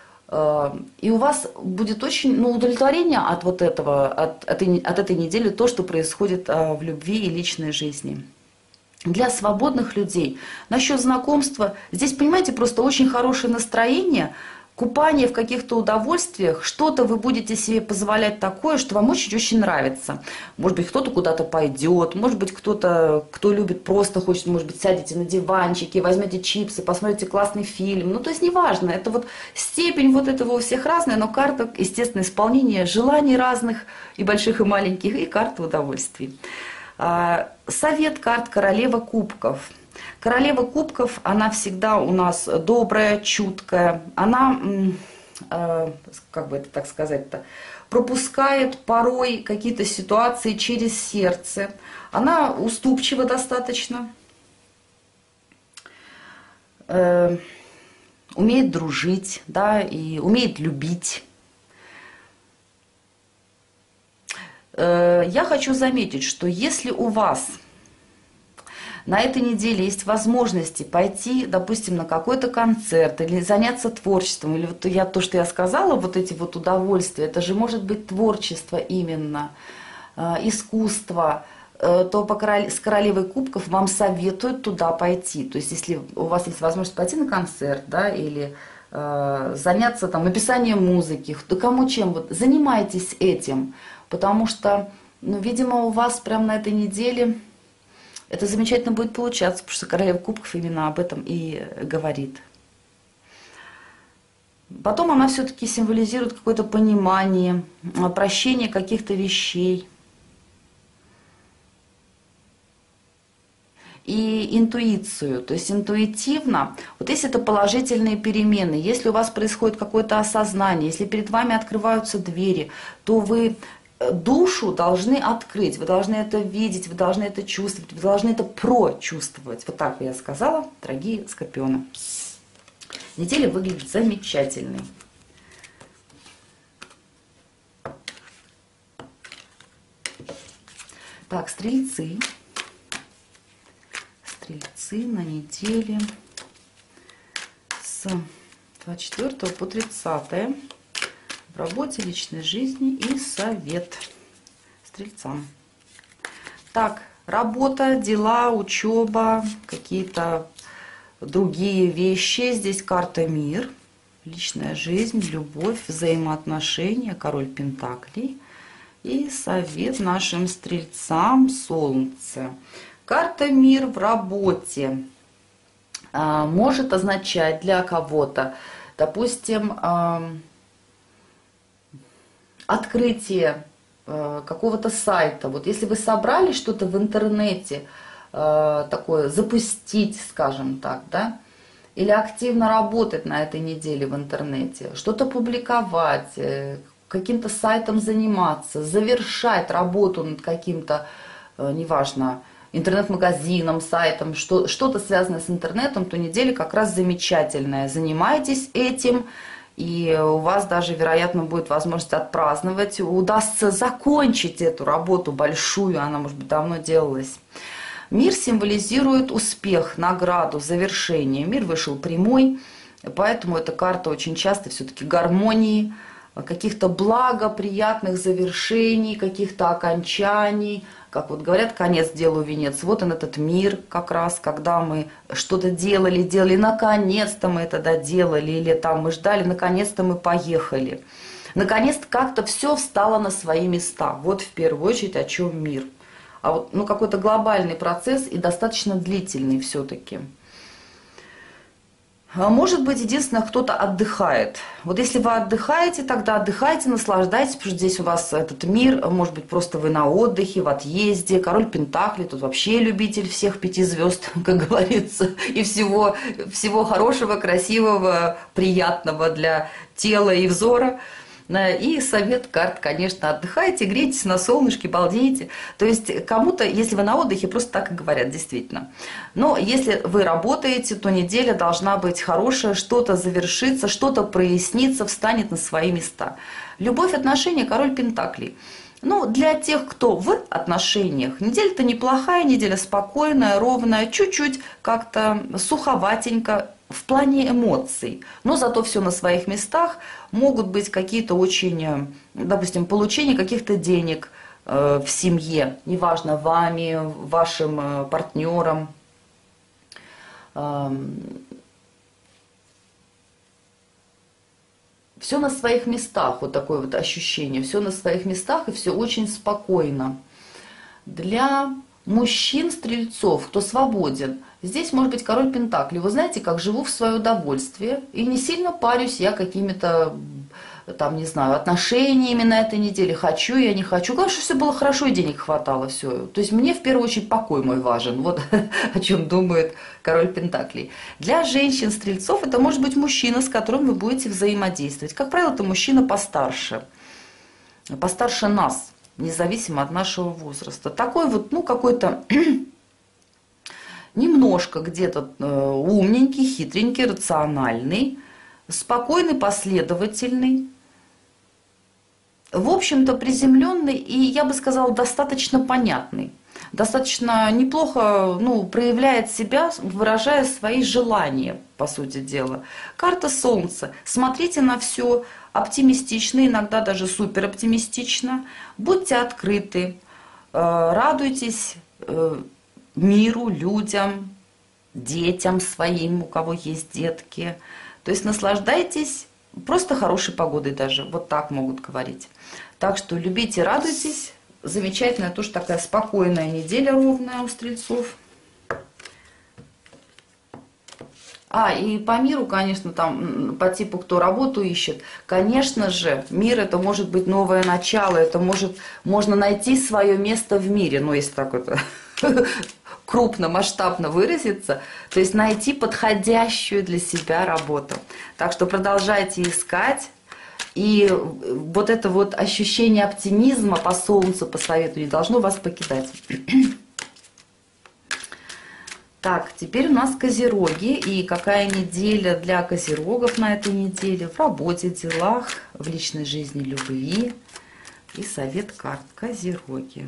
И у вас будет очень ну, удовлетворение от вот этого, от этой, от этой недели, то, что происходит в любви и личной жизни. Для свободных людей, насчет знакомства, здесь, понимаете, просто очень хорошее настроение, купание в каких-то удовольствиях, что-то вы будете себе позволять такое, что вам очень-очень нравится. Может быть, кто-то куда-то пойдет, может быть, кто-то, кто любит, просто хочет, может быть, сядете на диванчике, возьмете чипсы, посмотрите классный фильм. Ну, то есть, неважно, это вот степень вот этого у всех разная, но карта, естественно, исполнение желаний разных, и больших, и маленьких, и карта удовольствий. Совет карт королева кубков. Королева кубков, она всегда у нас добрая, чуткая, она, э, как бы это так сказать-то, пропускает порой какие-то ситуации через сердце, она уступчива достаточно, э, умеет дружить, да, и умеет любить. Э, я хочу заметить, что если у вас на этой неделе есть возможности пойти, допустим, на какой-то концерт или заняться творчеством, или вот я, то, что я сказала, вот эти вот удовольствия, это же может быть творчество именно, э, искусство, э, то по король... с королевой кубков вам советуют туда пойти. То есть если у вас есть возможность пойти на концерт, да, или э, заняться там написанием музыки, то кому чем, вот занимайтесь этим, потому что, ну, видимо, у вас прямо на этой неделе это замечательно будет получаться, потому что королева кубков именно об этом и говорит. Потом она все-таки символизирует какое-то понимание, прощение каких-то вещей. И интуицию, то есть интуитивно, вот если это положительные перемены, если у вас происходит какое-то осознание, если перед вами открываются двери, то вы душу должны открыть, вы должны это видеть, вы должны это чувствовать, вы должны это прочувствовать. Вот так бы я сказала, дорогие скорпионы. Неделя выглядит замечательной. Так, стрельцы. Стрельцы на неделе с двадцать четвёртого по тридцатое. В работе, личной жизни и совет стрельцам. Так, работа, дела, учеба, какие-то другие вещи. Здесь карта мир, личная жизнь, любовь, взаимоотношения, король пентаклей и совет нашим стрельцам, солнце. Карта мир в работе а, может означать для кого-то, допустим, а, открытие э, какого-то сайта. Вот если вы собрали что-то в интернете, э, такое запустить, скажем так, да, или активно работать на этой неделе в интернете, что-то публиковать, каким-то сайтом заниматься, завершать работу над каким-то, неважно, интернет-магазином, сайтом, что, что-то связанное с интернетом, то неделя как раз замечательная. Занимайтесь этим, и у вас даже, вероятно, будет возможность отпраздновать, удастся закончить эту работу большую, она, может быть, давно делалась. Мир символизирует успех, награду, завершение. Мир вышел прямой, поэтому эта карта очень часто все-таки гармонии, каких-то благоприятных завершений, каких-то окончаний. Как вот говорят, конец делу венец. Вот он, этот мир как раз, когда мы что-то делали, делали, наконец-то мы это доделали, или там мы ждали, наконец-то мы поехали. Наконец-то как-то все встало на свои места. Вот в первую очередь о чем мир. А вот ну, какой-то глобальный процесс и достаточно длительный все-таки. Может быть, единственное, кто-то отдыхает. Вот если вы отдыхаете, тогда отдыхайте, наслаждайтесь, потому что здесь у вас этот мир, может быть, просто вы на отдыхе, в отъезде. Король Пентаклей, тут вообще любитель всех пяти звезд, как говорится, и всего, всего хорошего, красивого, приятного для тела и взора. И совет карт, конечно, отдыхайте, грейтесь на солнышке, балдейте. То есть кому-то, если вы на отдыхе, просто так и говорят, действительно. Но если вы работаете, то неделя должна быть хорошая, что-то завершится, что-то прояснится, встанет на свои места. Любовь, отношения, король Пентаклей. Ну, для тех, кто в отношениях, неделя-то неплохая, неделя спокойная, ровная, чуть-чуть как-то суховатенько в плане эмоций. Но зато все на своих местах. Могут быть какие-то очень, допустим, получение каких-то денег э, в семье, неважно, вами, вашим э, партнером. Э, все на своих местах, вот такое вот ощущение, все на своих местах и все очень спокойно. Для мужчин-стрельцов, кто свободен, здесь может быть король Пентаклей. Вы знаете, как живу в свое удовольствие и не сильно парюсь я какими-то, там, не знаю, отношениями на этой неделе. Хочу я, не хочу. Главное, чтобы все было хорошо и денег хватало. Все. То есть мне в первую очередь покой мой важен. Вот о чем думает король Пентаклей. Для женщин-стрельцов это может быть мужчина, с которым вы будете взаимодействовать. Как правило, это мужчина постарше. Постарше нас, независимо от нашего возраста. Такой вот, ну, какой-то немножко где-то э, умненький, хитренький, рациональный, спокойный, последовательный, в общем-то приземленный и, я бы сказала, достаточно понятный. Достаточно неплохо ну, проявляет себя, выражая свои желания, по сути дела. Карта Солнца. Смотрите на все оптимистично, иногда даже супер оптимистично. Будьте открыты, радуйтесь миру, людям, детям своим, у кого есть детки. То есть наслаждайтесь просто хорошей погодой даже. Вот так могут говорить. Так что любите, радуйтесь. Замечательная тоже такая спокойная неделя ровная у стрельцов. А, и по миру, конечно, там, по типу, кто работу ищет, конечно же, мир это может быть новое начало, это может, можно найти свое место в мире, ну, если так вот крупно, масштабно выразиться, то есть найти подходящую для себя работу. Так что продолжайте искать. И вот это вот ощущение оптимизма по Солнцу, по совету не должно вас покидать. Так, теперь у нас Козероги. И какая неделя для Козерогов на этой неделе? В работе, делах, в личной жизни, любви. И совет карт Козероги.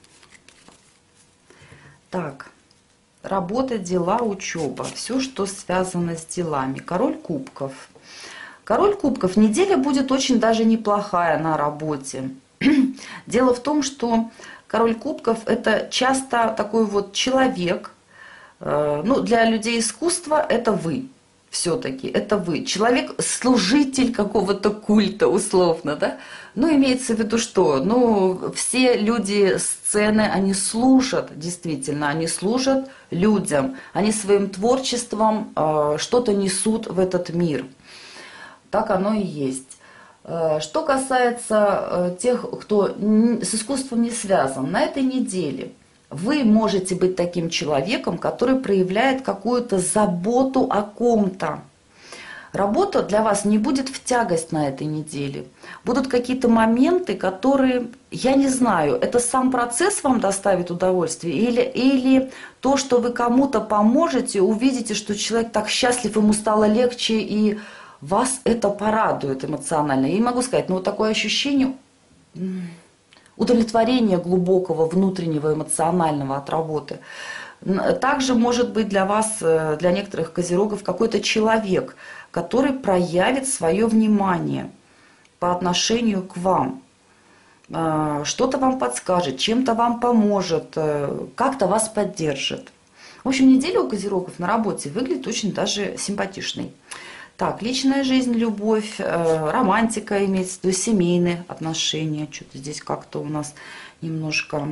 Так, работа, дела, учеба. Все, что связано с делами. Король кубков. Король кубков. Неделя будет очень даже неплохая на работе. Дело в том, что король кубков это часто такой вот человек, э, ну для людей искусства это вы. Все-таки это вы. Человек, служитель какого-то культа, условно, да? Ну, имеется в виду что? Ну, все люди сцены, они служат, действительно, они служат людям. Они своим творчеством э, что-то несут в этот мир. Так оно и есть. Что касается тех, кто с искусством не связан, на этой неделе Вы можете быть таким человеком, который проявляет какую-то заботу о ком-то. Работа для вас не будет в тягость на этой неделе. Будут какие-то моменты, которые, я не знаю, это сам процесс вам доставит удовольствие, или, или то, что вы кому-то поможете, увидите, что человек так счастлив, ему стало легче, и вас это порадует эмоционально. Я не могу сказать, но вот такое ощущение удовлетворения глубокого, внутреннего, эмоционального от работы. Также может быть для вас, для некоторых козерогов, какой-то человек, который проявит свое внимание по отношению к вам. Что-то вам подскажет, чем-то вам поможет, как-то вас поддержит. В общем, неделя у козерогов на работе выглядит очень даже симпатичной. Так, личная жизнь, любовь, романтика имеется в виду, семейные отношения. Что-то здесь как-то у нас немножко...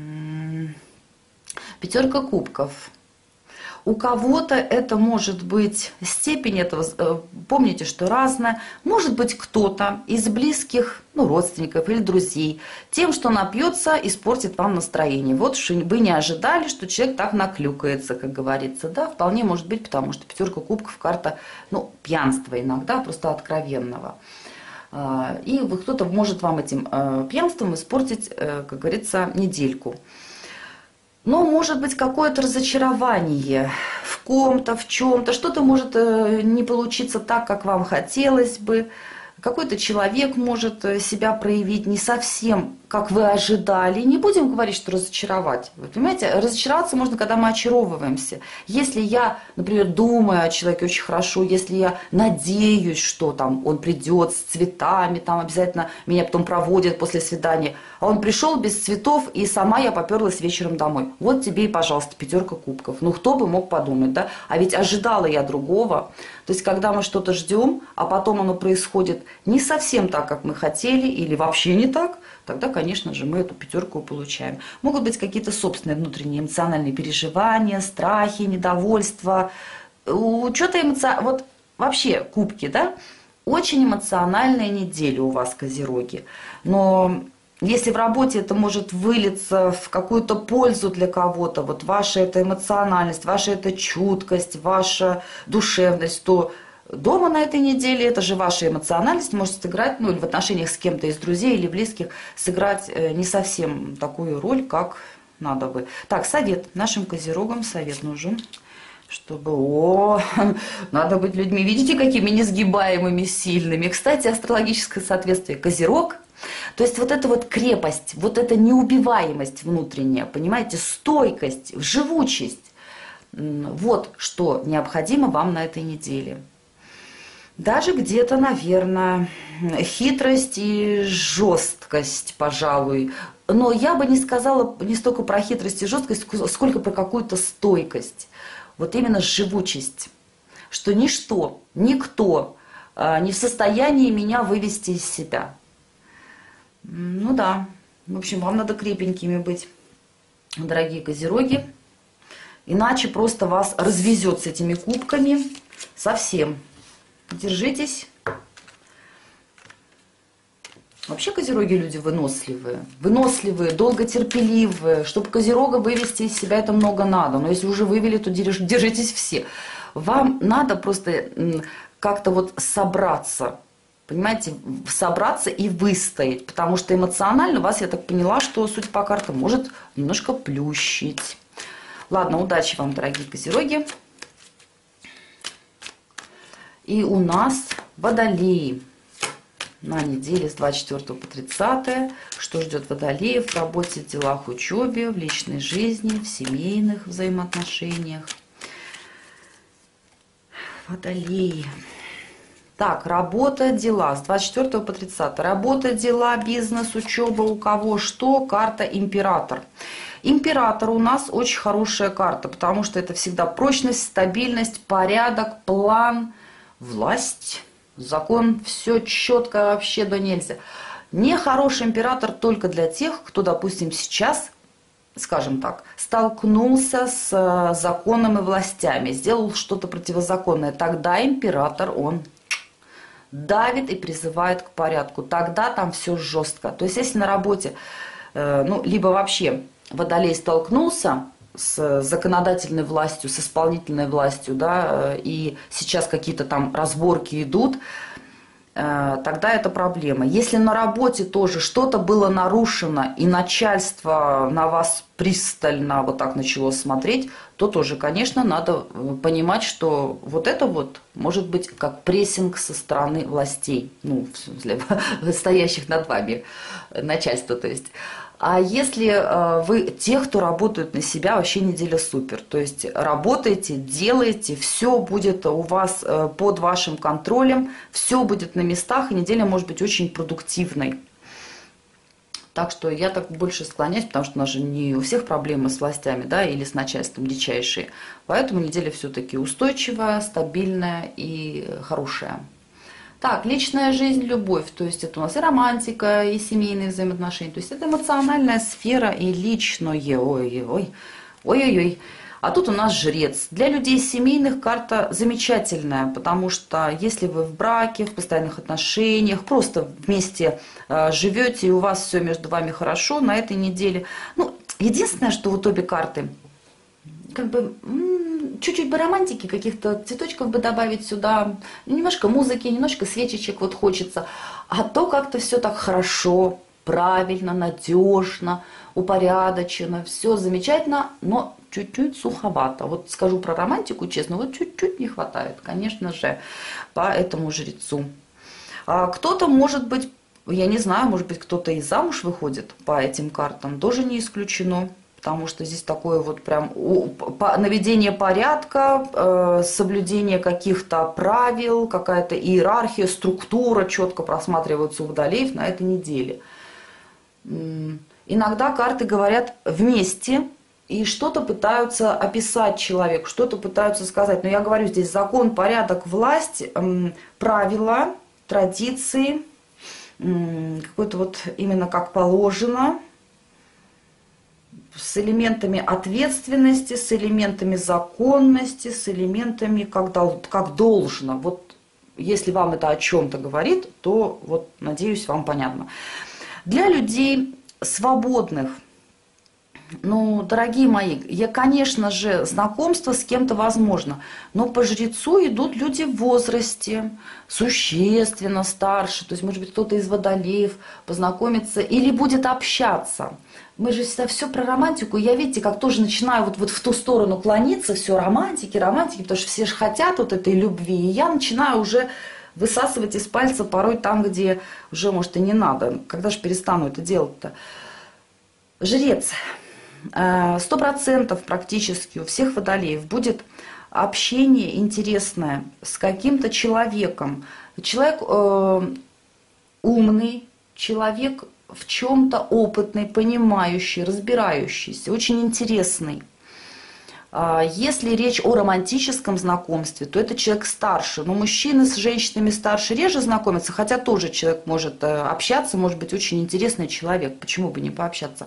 Пятерка кубков. У кого-то это может быть степень этого, помните, что разная. Может быть кто-то из близких, ну, родственников или друзей, тем, что напьется, испортит вам настроение. Вот что вы не ожидали, что человек так наклюкается, как говорится. Да, вполне может быть, потому что пятерка кубков карта, ну, пьянства иногда, просто откровенного. И кто-то может вам этим пьянством испортить, как говорится, недельку. Но может быть какое-то разочарование в ком-то, в чем-то, что-то может не получиться так, как вам хотелось бы. Какой-то человек может себя проявить не совсем, как вы ожидали. Не будем говорить, что разочаровать. Вы понимаете, разочароваться можно, когда мы очаровываемся. Если я, например, думаю о человеке очень хорошо, если я надеюсь, что там он придет с цветами, там обязательно меня потом проводят после свидания, а он пришел без цветов, и сама я поперлась вечером домой. Вот тебе и, пожалуйста, пятерка кубков. Ну, кто бы мог подумать, да? А ведь ожидала я другого. То есть, когда мы что-то ждем, а потом оно происходит не совсем так, как мы хотели, или вообще не так, тогда, конечно же, мы эту пятерку получаем. Могут быть какие-то собственные внутренние эмоциональные переживания, страхи, недовольство, что-то эмоциональное. Вот вообще кубки, да? Очень эмоциональная неделя у вас, козероги. Но если в работе это может вылиться в какую-то пользу для кого-то, вот ваша эта эмоциональность, ваша эта чуткость, ваша душевность, то дома на этой неделе это же ваша эмоциональность может сыграть, ну или в отношениях с кем-то из друзей или близких, сыграть не совсем такую роль, как надо бы. Так, совет нашим козерогам, совет нужен. Чтобы, о, надо быть людьми, видите, какими несгибаемыми, сильными. Кстати, астрологическое соответствие козерог. То есть вот эта вот крепость, вот эта неубиваемость внутренняя, понимаете, стойкость, живучесть. Вот что необходимо вам на этой неделе. Даже где-то, наверное, хитрость и жесткость, пожалуй. Но я бы не сказала не столько про хитрость и жесткость, сколько про какую-то стойкость. Вот именно живучесть. Что ничто, никто не в состоянии меня вывести из себя. Ну да, в общем, вам надо крепенькими быть, дорогие козероги. Иначе просто вас развезет с этими кубками совсем. Держитесь. Вообще козероги люди выносливые. Выносливые, долготерпеливые. Чтобы козерога вывести из себя, это много надо. Но если уже вывели, то держитесь все. Вам надо просто как-то вот собраться. Понимаете, собраться и выстоять. Потому что эмоционально вас, я так поняла, что, судя по картам, может немножко плющить. Ладно, удачи вам, дорогие козероги. И у нас водолеи на неделе с двадцать четвёртого по тридцатое. Что ждет водолеев в работе, в делах, учебе, в личной жизни, в семейных взаимоотношениях. Водолеи. Так, работа, дела с двадцать четвёртого по тридцатое. Работа, дела, бизнес, учеба, у кого что, карта император. Император у нас очень хорошая карта, потому что это всегда прочность, стабильность, порядок, план, власть, закон, все четко вообще да нельзя. Нехороший император только для тех, кто, допустим, сейчас, скажем так, столкнулся с законом и властями, сделал что-то противозаконное. Тогда император, он давит и призывает к порядку. Тогда там все жестко. То есть, если на работе, ну, либо вообще Водолей столкнулся с законодательной властью, с исполнительной властью, да, и сейчас какие-то там разборки идут, тогда это проблема. Если на работе тоже что-то было нарушено, и начальство на вас пристально вот так начало смотреть, то тоже, конечно, надо понимать, что вот это вот может быть как прессинг со стороны властей, ну, в смысле, стоящих над вами, начальства, то есть. А если вы те, кто работают на себя, вообще неделя супер. То есть работаете, делаете, все будет у вас под вашим контролем, все будет на местах, и неделя может быть очень продуктивной. Так что я так больше склоняюсь, потому что у нас же не у всех проблемы с властями, да, или с начальством дичайшие. Поэтому неделя все-таки устойчивая, стабильная и хорошая. Так, личная жизнь, любовь, то есть это у нас и романтика, и семейные взаимоотношения, то есть это эмоциональная сфера и личное, ой-ой-ой, ой-ой-ой. А тут у нас жрец. Для людей семейных карта замечательная, потому что если вы в браке, в постоянных отношениях, просто вместе э, живете и у вас все между вами хорошо на этой неделе. Ну, единственное, что вот обе карты, как бы чуть-чуть бы романтики, каких-то цветочков бы добавить сюда, немножко музыки, немножко свечечек вот хочется. А то как-то все так хорошо, правильно, надежно, упорядочено, все замечательно, но чуть-чуть суховато. Вот скажу про романтику, честно, вот чуть-чуть не хватает, конечно же, по этому жрецу. А кто-то, может быть, я не знаю, может быть, кто-то и замуж выходит по этим картам, тоже не исключено. Потому что здесь такое вот прям наведение порядка, э, соблюдение каких-то правил, какая-то иерархия, структура четко просматриваются у водолеев на этой неделе. Иногда карты говорят вместе и что-то пытаются описать человеку, что-то пытаются сказать. Но я говорю здесь закон, порядок, власть, э, правила, традиции, э, какой-то вот именно как положено, с элементами ответственности, с элементами законности, с элементами как, дол, как должно. Вот если вам это о чем-то говорит, то вот, надеюсь, вам понятно. Для людей свободных, ну, дорогие мои, я, конечно же, знакомство с кем-то возможно, но по жрецу идут люди в возрасте, существенно старше, то есть, может быть, кто-то из водолеев познакомится или будет общаться. Мы же всегда все про романтику, я, видите, как тоже начинаю вот, вот в ту сторону клониться, все романтики, романтики, потому что все же хотят вот этой любви, и я начинаю уже высасывать из пальца порой там, где уже, может, и не надо. Когда же перестану это делать-то? Жрец. Сто процентов практически у всех водолеев будет общение интересное с каким-то человеком. Человек э, умный, человек в чем-то опытный, понимающий, разбирающийся, очень интересный. Если речь о романтическом знакомстве, то это человек старше. Но мужчины с женщинами старше реже знакомятся, хотя тоже человек может общаться, может быть очень интересный человек, почему бы не пообщаться.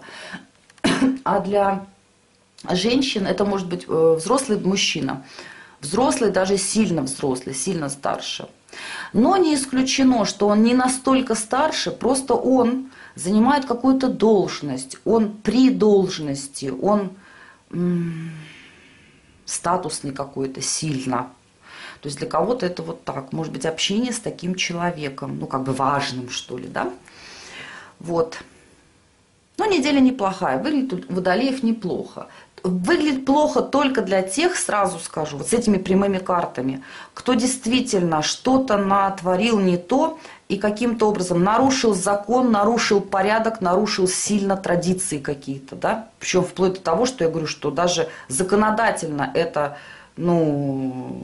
А для женщин это может быть взрослый мужчина, взрослый, даже сильно взрослый, сильно старше. Но не исключено, что он не настолько старше, просто он занимает какую-то должность, он при должности, он м- статусный какой-то сильно. То есть для кого-то это вот так, может быть, общение с таким человеком, ну как бы важным, что ли, да? Вот. Но неделя неплохая, выглядит у водолеев неплохо. Выглядит плохо только для тех, сразу скажу, вот с этими прямыми картами, кто действительно что-то натворил не то и каким-то образом нарушил закон, нарушил порядок, нарушил сильно традиции какие-то, да? Причем вплоть до того, что я говорю, что даже законодательно это, ну,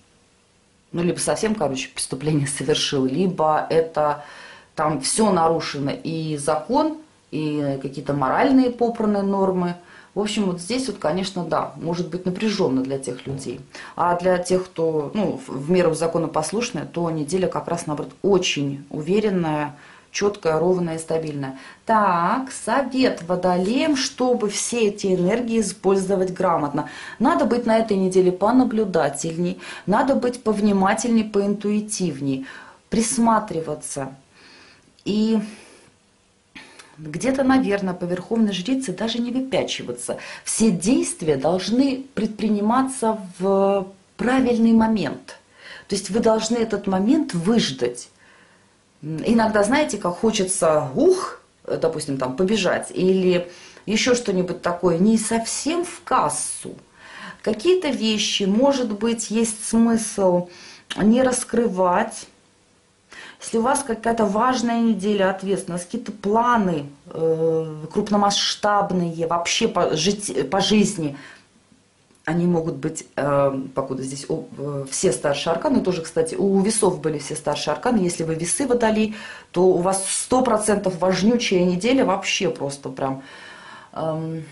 ну либо совсем, короче, преступление совершил, либо это там все нарушено, и закон, и какие-то моральные попранные нормы. В общем, вот здесь вот, конечно, да, может быть напряженно для тех людей. А для тех, кто, ну, в меру законопослушная, то неделя как раз, наоборот, очень уверенная, четкая, ровная и стабильная. Так, совет водолеям, чтобы все эти энергии использовать грамотно. Надо быть на этой неделе понаблюдательней, надо быть повнимательней, поинтуитивней, присматриваться. И где-то, наверное, по верховной жрице даже не выпячиваться. Все действия должны предприниматься в правильный момент. То есть вы должны этот момент выждать. Иногда, знаете, как хочется, ух, допустим, там побежать, или еще что-нибудь такое, не совсем в кассу. Какие-то вещи, может быть, есть смысл не раскрывать. Если у вас какая-то важная неделя, ответственность, какие-то планы э, крупномасштабные, вообще по, жить, по жизни, они могут быть, э, покуда здесь о, э, все старшие арканы, тоже, кстати, у весов были все старшие арканы, если вы весы водолей, то у вас сто процентов важнючая неделя, вообще просто прям... Эм,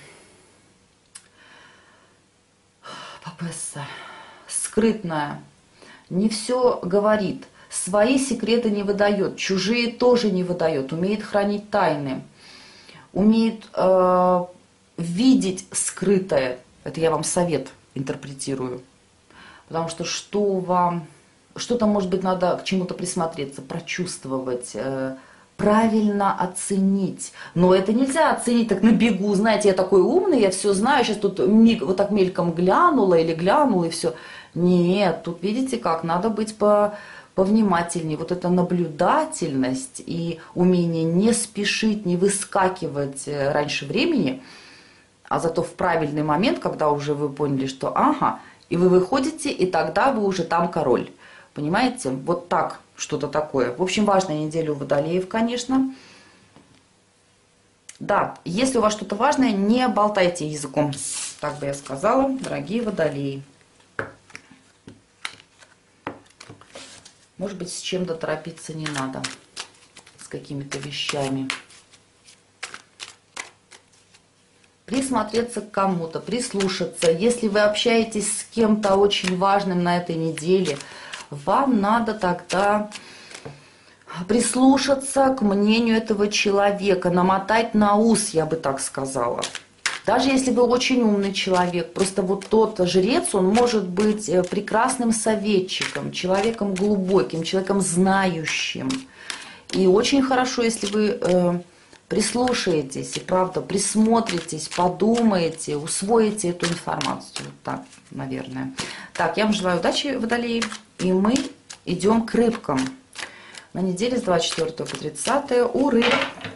Папесса, скрытная, не все говорит, свои секреты не выдает, чужие тоже не выдает, умеет хранить тайны, умеет э, видеть скрытое. Это я вам совет интерпретирую. Потому что что вам, что-то, может быть, надо к чему-то присмотреться, прочувствовать, э, правильно оценить. Но это нельзя оценить так на бегу. Знаете, я такой умный, я все знаю, сейчас тут миг, вот так мельком глянула или глянул и все. Нет, тут видите как, надо быть по, повнимательнее. Вот эта наблюдательность и умение не спешить, не выскакивать раньше времени, а зато в правильный момент, когда уже вы поняли, что ага, и вы выходите, и тогда вы уже там король. Понимаете? Вот так, что-то такое. В общем, важная неделя у водолеев, конечно. Да, если у вас что-то важное, не болтайте языком. Так бы я сказала, дорогие водолеи. Может быть, с чем-то торопиться не надо. С какими-то вещами. Присмотреться к кому-то, прислушаться. Если вы общаетесь с кем-то очень важным на этой неделе, вам надо тогда прислушаться к мнению этого человека, намотать на ус, я бы так сказала. Даже если вы очень умный человек, просто вот тот жрец, он может быть прекрасным советчиком, человеком глубоким, человеком знающим. И очень хорошо, если вы э, прислушаетесь и, правда, присмотритесь, подумаете, усвоите эту информацию. Вот так, наверное. Так, я вам желаю удачи, водолеи. И мы идем к рыбкам. На неделе с двадцать четвёртого по тридцатое у рыб.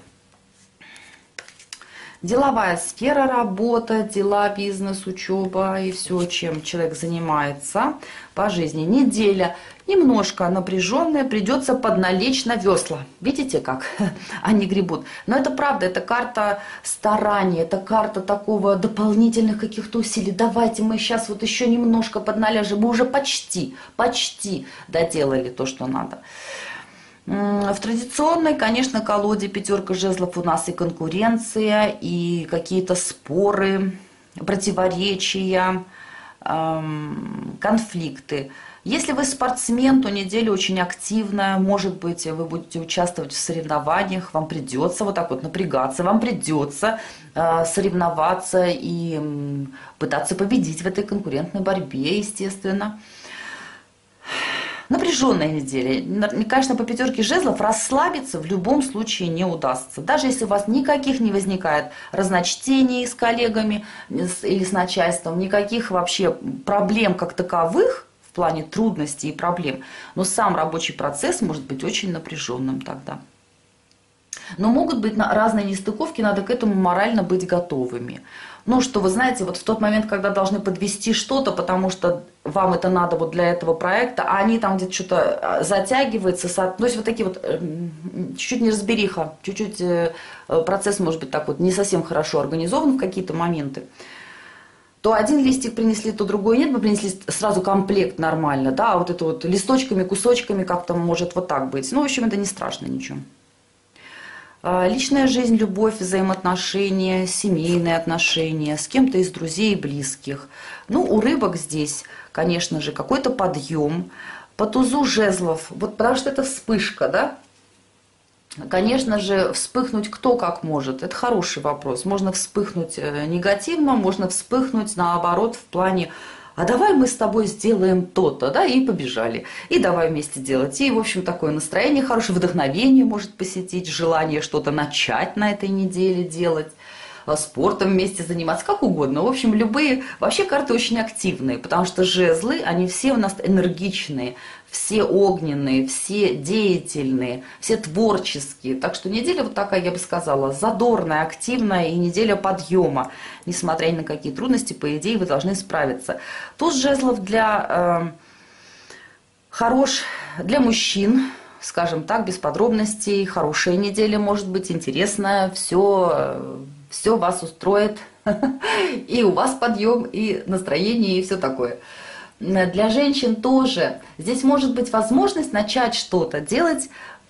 Деловая сфера, работа, дела, бизнес, учеба и все, чем человек занимается по жизни. Неделя немножко напряженная, придется подналечь на весла. Видите, как они гребут? Но это правда, это карта старания, это карта такого дополнительных каких-то усилий. Давайте мы сейчас вот еще немножко подналяжем. Мы уже почти, почти доделали то, что надо. В традиционной, конечно, колоде пятерка жезлов у нас и конкуренция, и какие-то споры, противоречия, конфликты. Если вы спортсмен, то неделя очень активная, может быть, вы будете участвовать в соревнованиях, вам придется вот так вот напрягаться, вам придется соревноваться и пытаться победить в этой конкурентной борьбе, естественно. Напряженная неделя. Конечно, по пятерке жезлов расслабиться в любом случае не удастся. Даже если у вас никаких не возникает разночтений с коллегами или с начальством, никаких вообще проблем как таковых в плане трудностей и проблем, но сам рабочий процесс может быть очень напряженным тогда. Но могут быть разные нестыковки, надо к этому морально быть готовыми. Ну, что вы знаете, вот в тот момент, когда должны подвести что-то, потому что вам это надо вот для этого проекта, а они там где-то что-то затягиваются, то есть вот такие вот, чуть-чуть неразбериха, чуть-чуть процесс может быть так вот не совсем хорошо организован в какие-то моменты, то один листик принесли, то другой нет, мы принесли сразу комплект нормально, да, а вот это вот листочками, кусочками как-то может вот так быть. Ну, в общем, это не страшно ничего. Личная жизнь, любовь, взаимоотношения, семейные отношения, с кем-то из друзей и близких. Ну, у рыбок здесь, конечно же, какой-то подъем. По тузу жезлов, вот потому что это вспышка, да? Конечно же, вспыхнуть кто как может. Это хороший вопрос. Можно вспыхнуть негативно, можно вспыхнуть, наоборот, в плане а давай мы с тобой сделаем то-то, да, и побежали. И давай вместе делать. И, в общем, такое настроение хорошее, вдохновение может посетить, желание что-то начать на этой неделе делать, спортом вместе заниматься, как угодно. В общем, любые... Вообще карты очень активные, потому что жезлы, они все у нас энергичные, все огненные, все деятельные, все творческие. Так что неделя вот такая, я бы сказала, задорная, активная и неделя подъема. Несмотря ни на какие трудности, по идее, вы должны справиться. Туз жезлов для... Э, хорош для мужчин, скажем так, без подробностей. Хорошая неделя может быть, интересная, все... Все вас устроит, и у вас подъем, и настроение, и все такое. Для женщин тоже. Здесь может быть возможность начать что-то делать,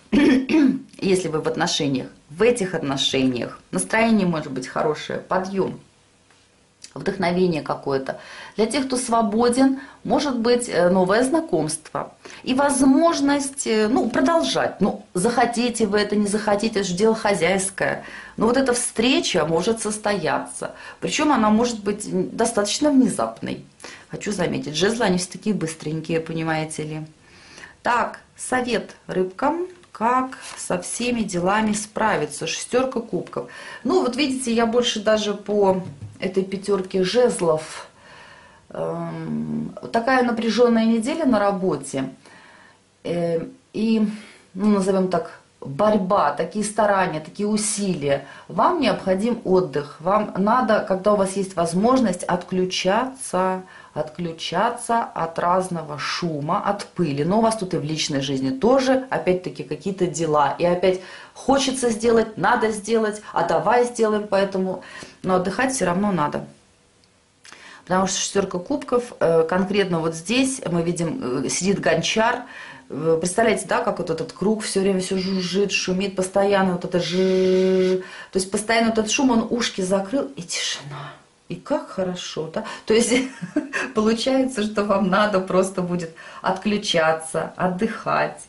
если вы в отношениях, в этих отношениях. Настроение может быть хорошее, подъем, вдохновение какое-то. Для тех, кто свободен, может быть новое знакомство. И возможность, ну, продолжать. Ну, захотите вы это, не захотите, это же дело хозяйское. Но вот эта встреча может состояться. Причем она может быть достаточно внезапной. Хочу заметить, жезлы, они все такие быстренькие, понимаете ли. Так, совет рыбкам. Как со всеми делами справиться? Шестерка кубков. Ну, вот видите, я больше даже по этой пятерке жезлов. Эм, такая напряженная неделя на работе. Э, и, ну, назовем так, борьба, такие старания, такие усилия. Вам необходим отдых. Вам надо, когда у вас есть возможность, отключаться, отключаться от разного шума, от пыли. Но у вас тут и в личной жизни тоже, опять-таки, какие-то дела. И опять хочется сделать, надо сделать, а давай сделаем, поэтому... Но отдыхать все равно надо. Потому что шестерка кубков, конкретно вот здесь мы видим, сидит гончар. Представляете, да, как вот этот круг все время все жужжит, шумит, постоянно вот это жжж. То есть постоянно вот этот шум, он ушки закрыл, и тишина. И как хорошо, да? То есть получается, что вам надо просто будет отключаться, отдыхать.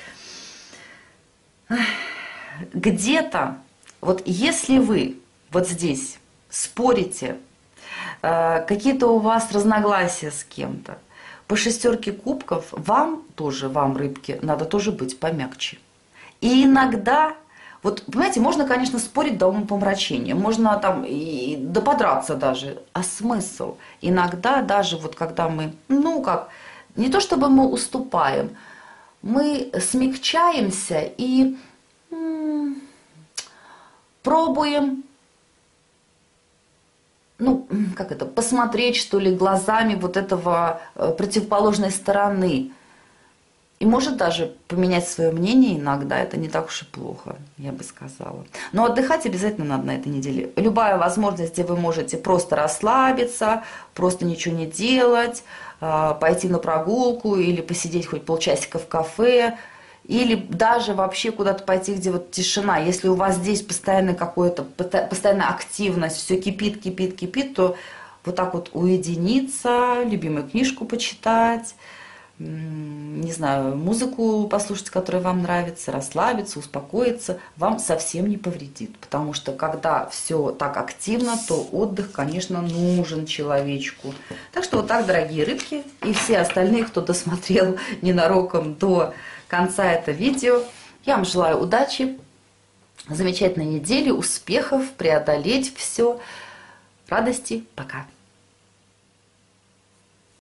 Где-то, вот если вы вот здесь спорите, какие-то у вас разногласия с кем-то, по шестерке кубков вам тоже, вам, рыбки, надо тоже быть помягче. И иногда, вот, понимаете, можно, конечно, спорить до умопомрачения, можно там и да подраться даже. А смысл? Иногда даже вот когда мы, ну как, не то чтобы мы уступаем, мы смягчаемся и м- пробуем, ну, как это, посмотреть, что ли, глазами вот этого противоположной стороны. И может даже поменять свое мнение иногда, это не так уж и плохо, я бы сказала. Но отдыхать обязательно надо на этой неделе. Любая возможность, где вы можете просто расслабиться, просто ничего не делать, пойти на прогулку или посидеть хоть полчасика в кафе, или даже вообще куда-то пойти, где вот тишина. Если у вас здесь постоянно какое-то, постоянная активность, все кипит, кипит, кипит, то вот так вот уединиться, любимую книжку почитать, не знаю, музыку послушать, которая вам нравится, расслабиться, успокоиться, вам совсем не повредит. Потому что когда все так активно, то отдых, конечно, нужен человечку. Так что вот так, дорогие рыбки, и все остальные, кто досмотрел ненароком до конца этого видео, я вам желаю удачи, замечательной недели, успехов, преодолеть все, радости. Пока!